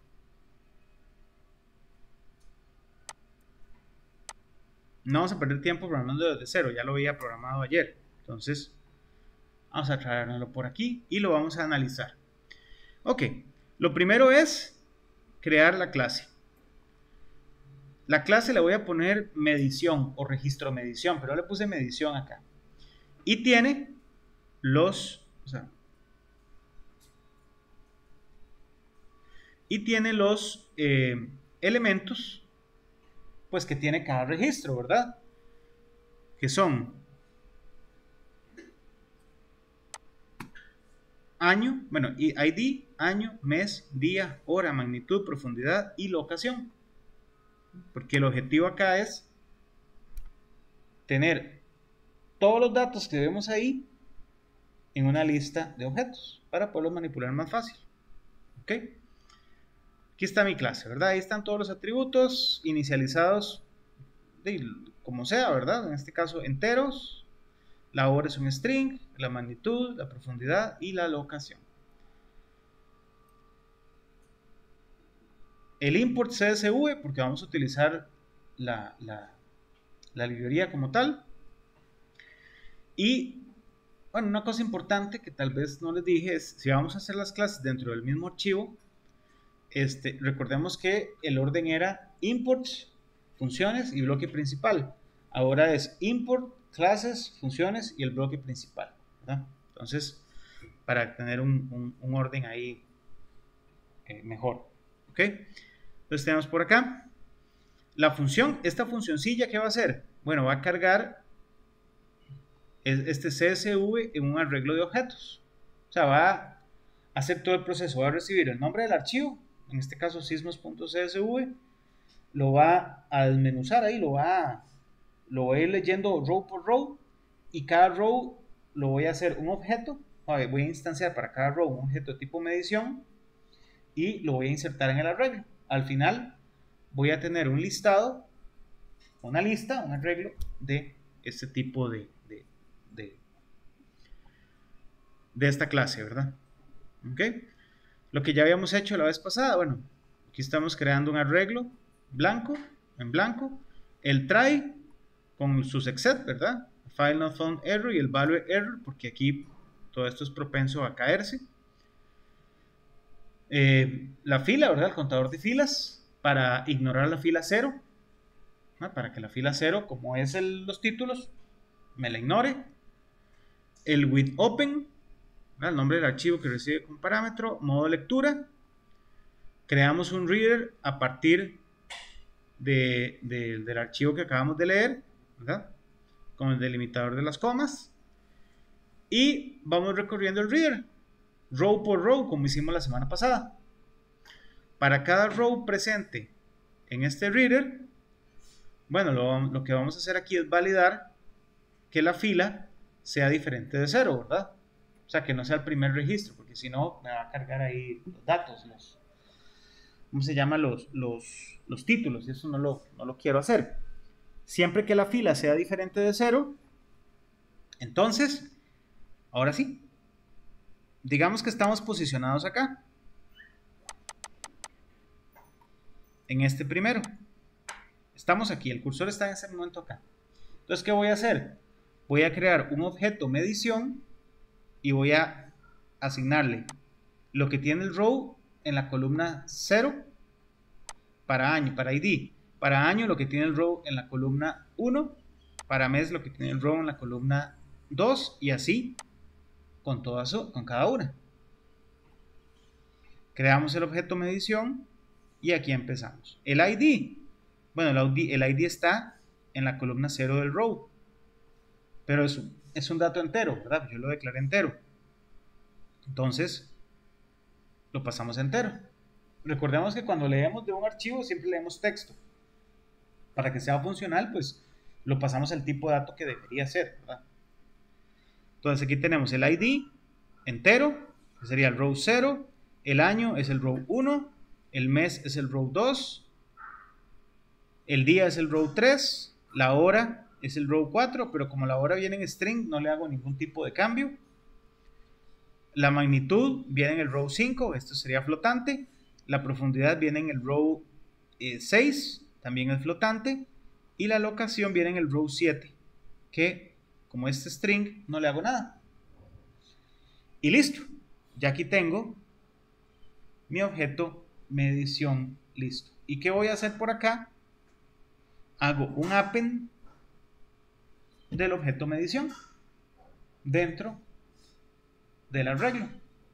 No vamos a perder tiempo programando desde cero, ya lo había programado ayer. Entonces, Vamos a traérnoslo por aquí y lo vamos a analizar. Ok, lo primero es crear la clase. La clase le voy a poner medición o registro medición, pero le puse medición acá. Y tiene los, o sea, y tiene los eh, elementos, pues que tiene cada registro, ¿verdad? Que son año, bueno, I D, año, mes, día, hora, magnitud, profundidad y locación. Porque el objetivo acá es tener todos los datos que vemos ahí en una lista de objetos para poderlos manipular más fácil. ¿Ok? Aquí está mi clase, ¿verdad? Ahí están todos los atributos inicializados de, como sea, ¿verdad? En este caso enteros. La hora es un string, la magnitud, la profundidad y la locación. El import C S V, porque vamos a utilizar la, la, la librería como tal. Y, bueno, una cosa importante que tal vez no les dije es, si vamos a hacer las clases dentro del mismo archivo, este, recordemos que el orden era import, funciones y bloque principal. Ahora es import, clases, funciones y el bloque principal, ¿verdad? Entonces, para tener un, un, un orden ahí eh, mejor, ¿ok? Entonces tenemos por acá la función. Esta funcioncilla, ¿qué va a hacer? Bueno, va a cargar este C S V en un arreglo de objetos. O sea, va a hacer todo el proceso. Va a recibir el nombre del archivo, en este caso sysmos.csv, lo va a desmenuzar ahí, lo va a, lo voy a ir leyendo row por row, y cada row lo voy a hacer un objeto. Voy a instanciar para cada row un objeto de tipo medición y lo voy a insertar en el arreglo. Al final voy a tener un listado, una lista, un arreglo de este tipo de, de, de, de esta clase, ¿verdad? ¿Ok? Lo que ya habíamos hecho la vez pasada, bueno, aquí estamos creando un arreglo blanco, en blanco, el try con sus except, ¿verdad? File not found error y el value error, porque aquí todo esto es propenso a caerse. Eh, la fila, ¿verdad? El contador de filas para ignorar la fila cero, ¿no? Para que la fila cero, como es el, los títulos, me la ignore. El with open, ¿verdad? El nombre del archivo que recibe con parámetro, modo lectura. Creamos un reader a partir de, de, del archivo que acabamos de leer, ¿verdad? Con el delimitador de las comas. Y vamos recorriendo el reader, row por row, como hicimos la semana pasada. Para cada row presente en este reader, bueno, lo, lo que vamos a hacer aquí es validar que la fila sea diferente de cero, ¿verdad? O sea, que no sea el primer registro, porque si no me va a cargar ahí los datos, los, ¿cómo se llama? Los, los, los títulos, y eso no lo, no lo quiero hacer. Siempre que la fila sea diferente de cero, entonces, ahora sí, digamos que estamos posicionados acá, en este primero. Estamos aquí, el cursor está en ese momento acá. Entonces, ¿qué voy a hacer? Voy a crear un objeto medición y voy a asignarle lo que tiene el row en la columna cero para año, para I D. Para año lo que tiene el row en la columna uno, para mes lo que tiene el row en la columna dos, y así con, todas, con cada una. Creamos el objeto medición y aquí empezamos. El I D, bueno, el I D, el I D está en la columna cero del row, pero es, es un dato entero, ¿verdad? Yo lo declaré entero. Entonces, lo pasamos a entero. Recordemos que cuando leemos de un archivo siempre leemos texto. Para que sea funcional, pues lo pasamos al tipo de dato que debería ser, ¿verdad? Entonces aquí tenemos el I D entero, que sería el row cero, el año es el row uno, el mes es el row dos, el día es el row tres, la hora es el row cuatro, pero como la hora viene en string, no le hago ningún tipo de cambio. La magnitud viene en el row cinco, esto sería flotante. La profundidad viene en el row eh, seis, también es flotante. Y la locación viene en el row siete, que como este string no le hago nada. Y listo. Ya aquí tengo mi objeto medición listo. ¿Y qué voy a hacer por acá? Hago un append del objeto medición dentro del arreglo.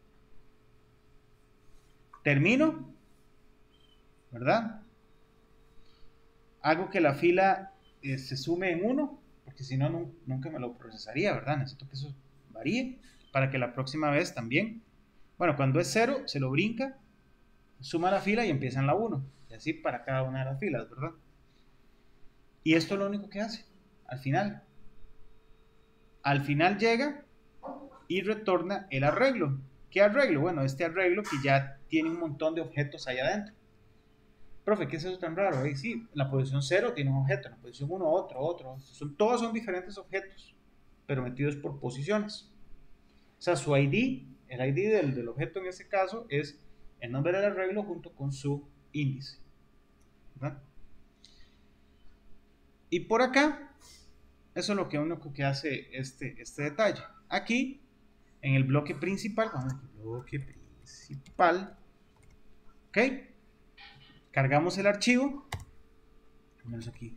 Termino, ¿verdad? Hago que la fila eh, se sume en uno, porque si no, no, nunca me lo procesaría, ¿verdad? Necesito que eso varíe para que la próxima vez también. Bueno, cuando es cero, se lo brinca, suma la fila y empieza en la uno. Y así para cada una de las filas, ¿verdad? Y esto es lo único que hace, al final. Al final llega y retorna el arreglo. ¿Qué arreglo? Bueno, este arreglo que ya tiene un montón de objetos allá adentro. Profe, ¿qué es eso tan raro? Eh, sí, en la posición cero tiene un objeto, en la posición uno otro, otro. Son, todos son diferentes objetos, pero metidos por posiciones. O sea, su I D, el I D del, del objeto en este caso, es el nombre del arreglo junto con su índice, ¿verdad? Y por acá, eso es lo que único que hace este, este detalle. Aquí, en el bloque principal, vamos al bloque principal, ¿ok? Cargamos el archivo, ponemos aquí.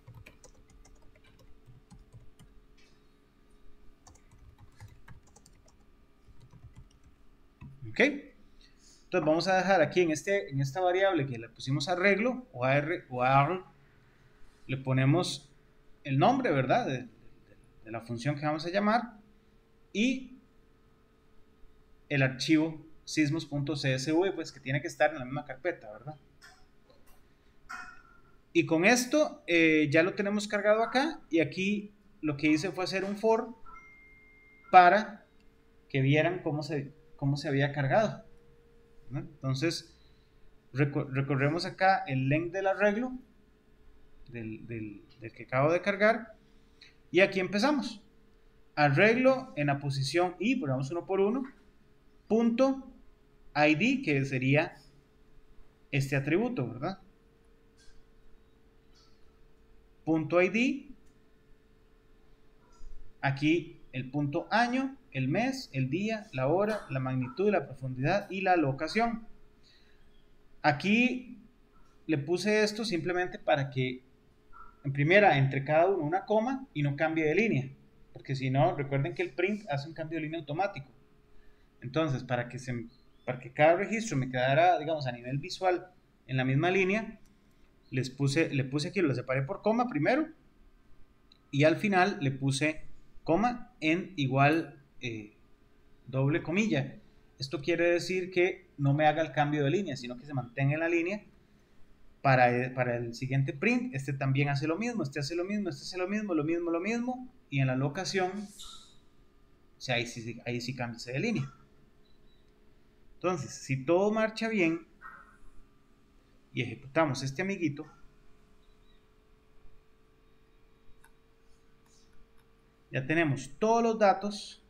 ¿Ok? Entonces vamos a dejar aquí en, este, en esta variable que le pusimos arreglo o ar, o ar le ponemos el nombre, ¿verdad? De, de, de la función que vamos a llamar y el archivo sysmos.csv, pues que tiene que estar en la misma carpeta, ¿verdad? Y con esto eh, ya lo tenemos cargado acá y aquí lo que hice fue hacer un for para que vieran cómo se, cómo se había cargado, ¿no? Entonces recor recorremos acá el length del arreglo del, del, del que acabo de cargar y aquí empezamos. Arreglo en la posición y ponemos uno por uno punto id, que sería este atributo, ¿verdad? Punto id, aquí el punto año, el mes, el día, la hora, la magnitud, la profundidad y la locación. Aquí le puse esto simplemente para que en primera entre cada uno una coma y no cambie de línea, porque si no, recuerden que el print hace un cambio de línea automático. Entonces, para que, se, para que cada registro me quedara, digamos, a nivel visual en la misma línea, les puse, le puse aquí, lo separé por coma primero y al final le puse coma en igual eh, doble comilla. Esto quiere decir que no me haga el cambio de línea, sino que se mantenga en la línea. Para el, para el siguiente print, este también hace lo mismo, este hace lo mismo, este hace lo mismo, lo mismo, lo mismo, y en la locación, o sea, ahí sí, ahí sí cambia de línea. Entonces, si todo marcha bien y ejecutamos este amiguito, ya tenemos todos los datos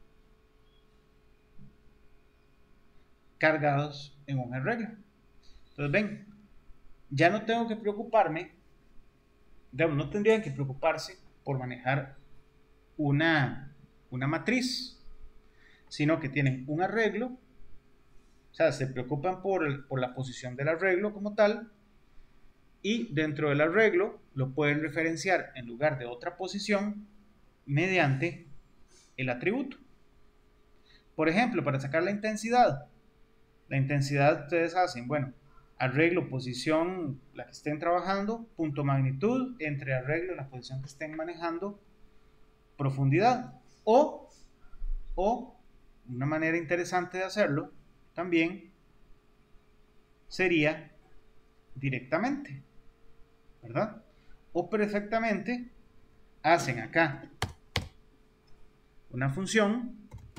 cargados en un arreglo. Entonces, ven, ya no tengo que preocuparme, digamos, no tendrían que preocuparse por manejar una, una matriz, sino que tienen un arreglo, o sea, se preocupan por, el, por la posición del arreglo como tal, y dentro del arreglo lo pueden referenciar en lugar de otra posición mediante el atributo. Por ejemplo, para sacar la intensidad, la intensidad ustedes hacen, bueno, arreglo, posición, la que estén trabajando, punto magnitud, entre arreglo, la posición que estén manejando, profundidad. O, o una manera interesante de hacerlo también sería directamente, ¿verdad? O perfectamente hacen acá una función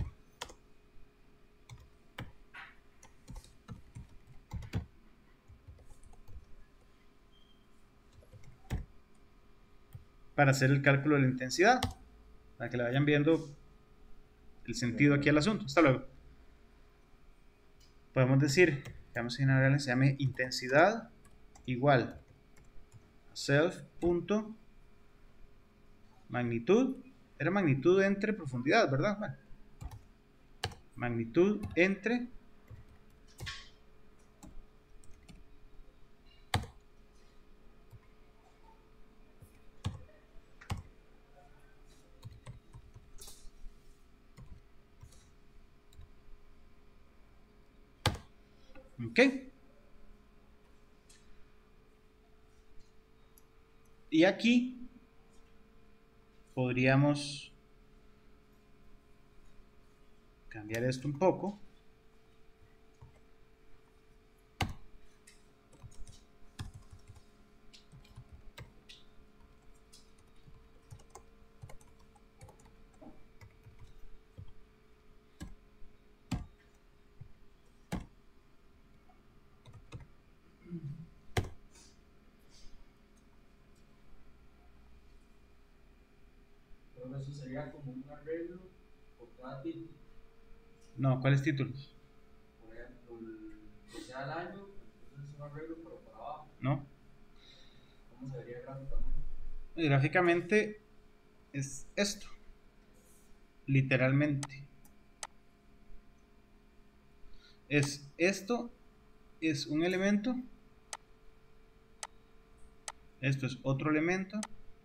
para hacer el cálculo de la intensidad, para que le vayan viendo el sentido aquí al asunto. Hasta luego. Podemos decir que vamos a una variable que se llame intensidad igual a self.magnitud. Era magnitud entre profundidad, ¿verdad? Bueno. magnitud entre ok. Y aquí podríamos cambiar esto un poco. Creo que eso sería como un arreglo por cada título. No, ¿cuáles títulos? Por ejemplo, el que sea el año, entonces es un arreglo pero para abajo. No. ¿Cómo se vería gráficamente? Gráficamente es esto, literalmente. Es esto, es un elemento, esto es otro elemento,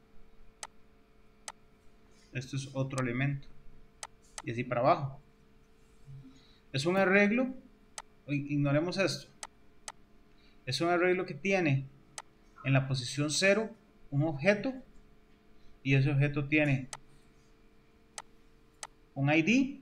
esto es otro elemento, y así para abajo. Es un arreglo, ignoremos esto, es un arreglo que tiene en la posición cero un objeto, y ese objeto tiene un I D,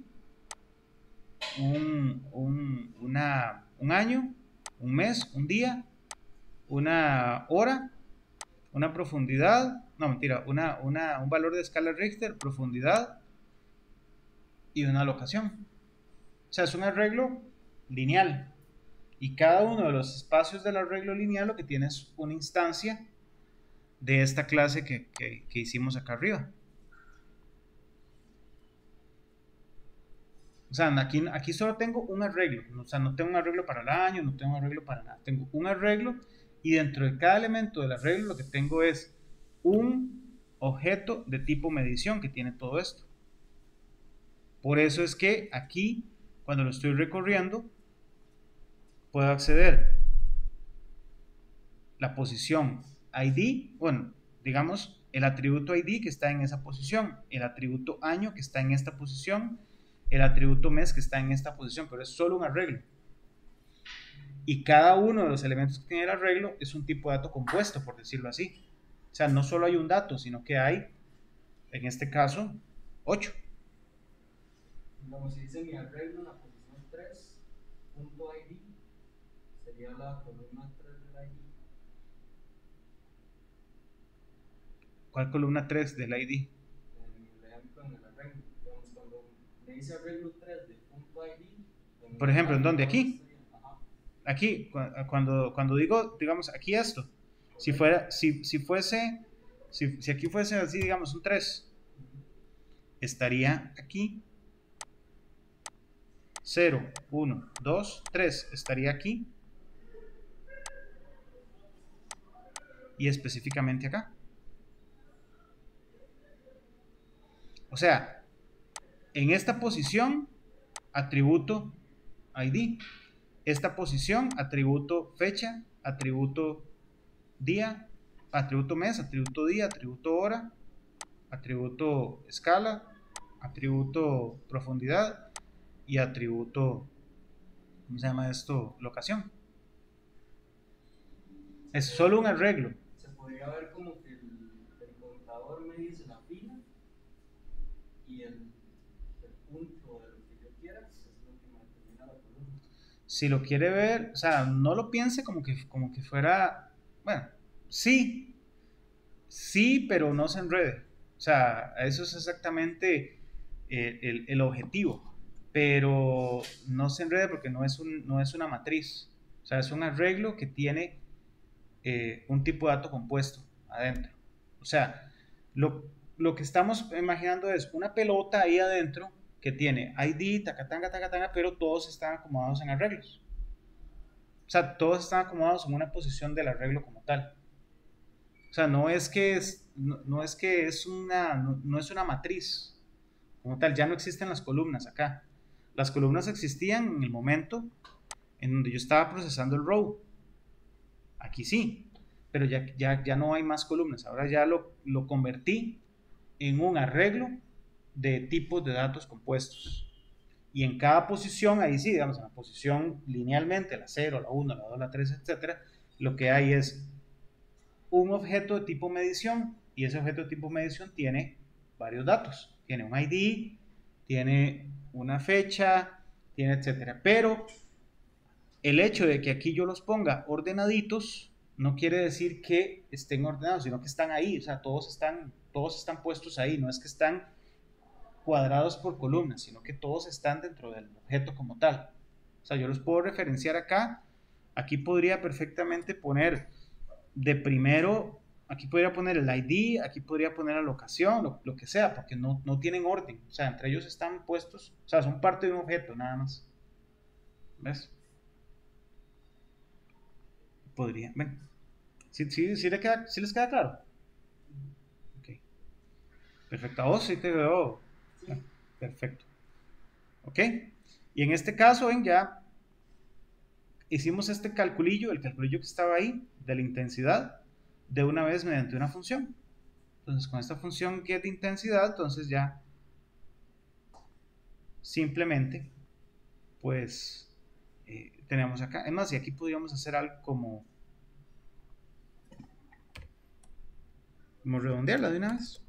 un, un, una, un año, un mes, un día, una hora, una profundidad, no mentira, una, una, un valor de escala Richter, profundidad y una locación. O sea, es un arreglo lineal, y cada uno de los espacios del arreglo lineal lo que tiene es una instancia de esta clase que, que, que hicimos acá arriba. O sea, aquí, aquí solo tengo un arreglo, o sea, no tengo un arreglo para el año, no tengo un arreglo para nada, tengo un arreglo, y dentro de cada elemento del arreglo lo que tengo es un objeto de tipo medición que tiene todo esto. Por eso es que aquí, cuando lo estoy recorriendo, puedo acceder la posición I D, bueno, digamos el atributo I D que está en esa posición, el atributo año que está en esta posición, el atributo mes que está en esta posición, pero es solo un arreglo. Y cada uno de los elementos que tiene el arreglo es un tipo de dato compuesto, por decirlo así. O sea, no solo hay un dato, sino que hay, en este caso, ocho. Como si dice mi arreglo en la posición tres punto I D, sería la columna tres del I D. ¿Cuál columna tres del I D? En el ejemplo, en el arreglo. Digamos, cuando me dice arreglo tres de punto I D. Por ejemplo, ¿en dónde? Aquí. Ajá. Aquí, cuando, cuando digo, digamos, aquí esto, si fuera, si, si fuese, si, si aquí fuese así, digamos, un tres, estaría aquí, cero, uno, dos, tres, estaría aquí, y específicamente acá. O sea, en esta posición, atributo I D. Esta posición, atributo fecha, atributo día, atributo mes, atributo día, atributo hora, atributo escala, atributo profundidad y atributo, ¿cómo se llama esto? Locación. Es solo un arreglo. Se podría ver como que el, el contador me dice la fila y el, el punto de lo que yo quiera es lo que me determina la columna. Si lo quiere ver, o sea, no lo piense como que, como que fuera, bueno, sí, sí, pero no se enrede. O sea, eso es exactamente el, el, el objetivo, pero no se enrede porque no es, un, no es una matriz. O sea, es un arreglo que tiene eh, un tipo de dato compuesto adentro. O sea, lo, lo que estamos imaginando es una pelota ahí adentro que tiene I D, tacatanga, tacatanga, pero todos están acomodados en arreglos. O sea, todos están acomodados en una posición del arreglo como tal. O sea, no es que es, no, no es, que es una, no, no es una matriz como tal, ya no existen las columnas acá. Las columnas existían en el momento en donde yo estaba procesando el row. Aquí sí, pero ya, ya, ya no hay más columnas. Ahora ya lo, lo convertí en un arreglo de tipos de datos compuestos. Y en cada posición, ahí sí, digamos, en la posición linealmente, la cero, la uno, la dos, la tres, etcétera, lo que hay es un objeto de tipo medición, y ese objeto de tipo medición tiene varios datos. Tiene un I D, tiene una fecha, tiene etcétera. Pero el hecho de que aquí yo los ponga ordenaditos no quiere decir que estén ordenados, sino que están ahí, o sea, todos están, todos están puestos ahí, no es que están cuadrados por columnas, sino que todos están dentro del objeto como tal. O sea, yo los puedo referenciar acá. Aquí podría perfectamente poner de primero, aquí podría poner el I D, aquí podría poner la locación, lo, lo que sea, porque no, no tienen orden. O sea, entre ellos están puestos, o sea, son parte de un objeto, nada más. ¿Ves? Podría, ven. ¿Sí, sí, sí, le queda, ¿sí les queda claro? Ok. Perfecto. A vos sí te veo. Sí. Perfecto. Ok. Y en este caso, ven, ya hicimos este calculillo, el calculillo que estaba ahí, de la intensidad, de una vez mediante una función. Entonces, con esta función get intensidad, entonces ya simplemente, pues, eh, tenemos acá. Es más, y aquí podríamos hacer algo como, como redondearla de una vez.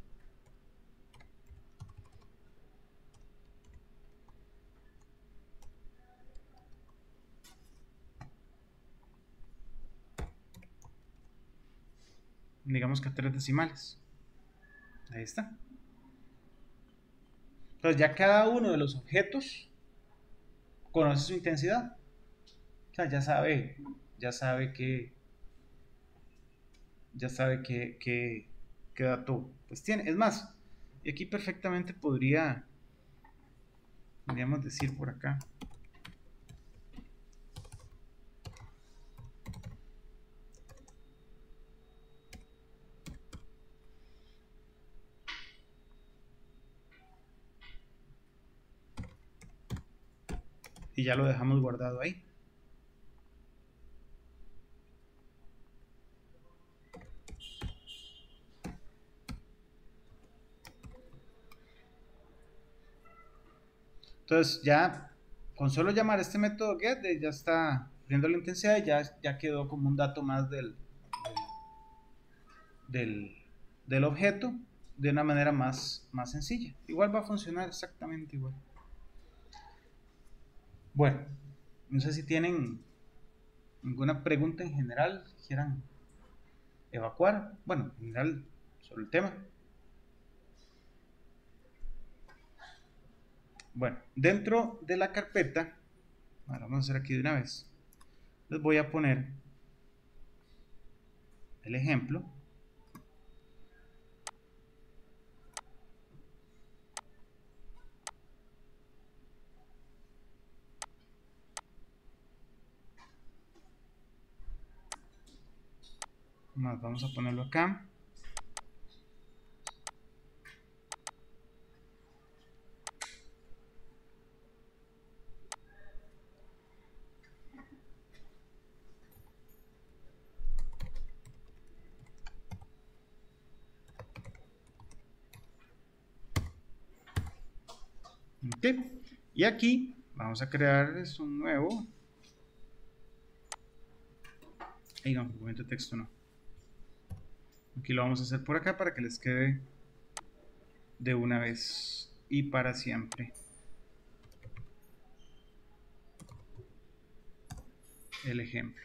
Digamos que a tres decimales. Ahí está. Entonces ya cada uno de los objetos conoce su intensidad. O sea, ya sabe, ya sabe que, ya sabe que, que, que dato pues tiene. Es más, y aquí perfectamente podría, podríamos decir por acá. Y ya lo dejamos guardado ahí. Entonces ya con solo llamar este método get ya está viendo la intensidad y ya, ya quedó como un dato más del, del, del objeto de una manera más, más sencilla. Igual va a funcionar exactamente igual. Bueno, no sé si tienen alguna pregunta en general que quieran evacuar. Bueno, en general sobre el tema. Bueno, dentro de la carpeta, ahora vamos a hacer aquí de una vez, les voy a poner el ejemplo. Más vamos a ponerlo acá. Ok, y aquí vamos a crear un nuevo. Ahí no, documento de texto no. Aquí lo vamos a hacer por acá para que les quede de una vez y para siempre el ejemplo.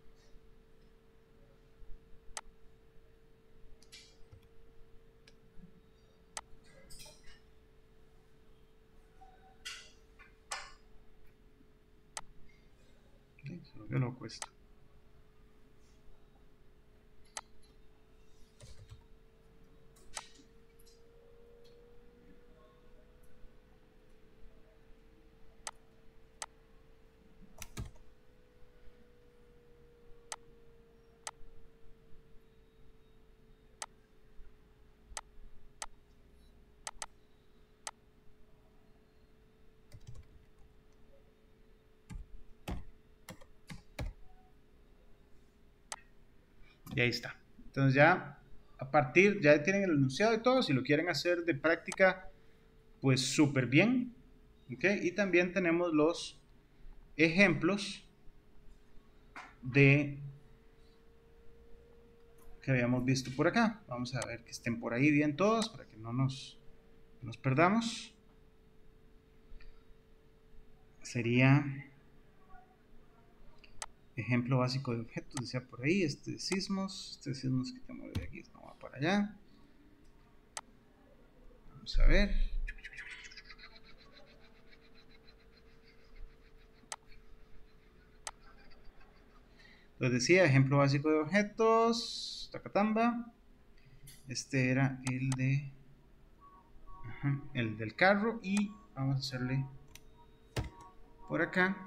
Okay, se volvió loco esto. Y ahí está. Entonces ya a partir, ya tienen el enunciado y todo, si lo quieren hacer de práctica, pues súper bien. ¿Ok? Y también tenemos los ejemplos de que habíamos visto por acá. Vamos a ver que estén por ahí bien todos para que no nos, nos perdamos. Sería ejemplo básico de objetos, decía por ahí, este de sismos, este de sismos que tenemos de aquí, no va para allá. Vamos a ver. Entonces decía, ejemplo básico de objetos, tacatamba. Este era el de ajá, el del carro y vamos a hacerle por acá.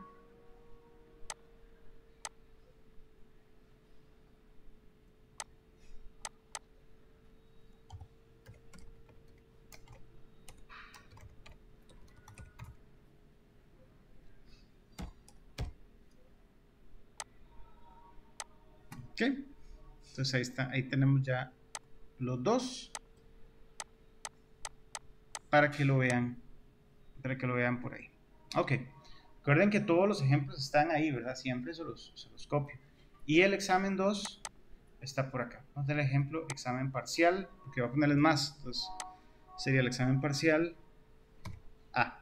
Ok, entonces ahí está, ahí tenemos ya los dos para que lo vean, para que lo vean por ahí. Ok, recuerden que todos los ejemplos están ahí, ¿verdad? Siempre se los, se los copio. Y el examen dos está por acá. Vamos a dar el ejemplo, examen parcial, porque voy a ponerles más. Entonces sería el examen parcial A.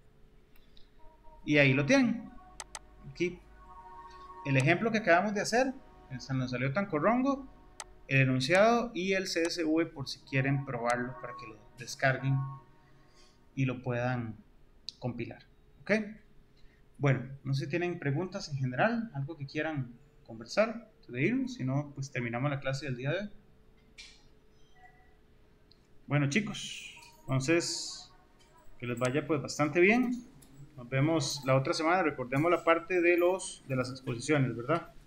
Y ahí lo tienen. Aquí. El ejemplo que acabamos de hacer, nos salió tan corrongo, el enunciado y el C S V por si quieren probarlo para que lo descarguen y lo puedan compilar. ¿Ok? Bueno, no sé si tienen preguntas en general, algo que quieran conversar antes de irnos, si no, pues terminamos la clase del día de hoy. Bueno, chicos, entonces que les vaya pues bastante bien. Nos vemos la otra semana. Recordemos la parte de los de las exposiciones, ¿verdad?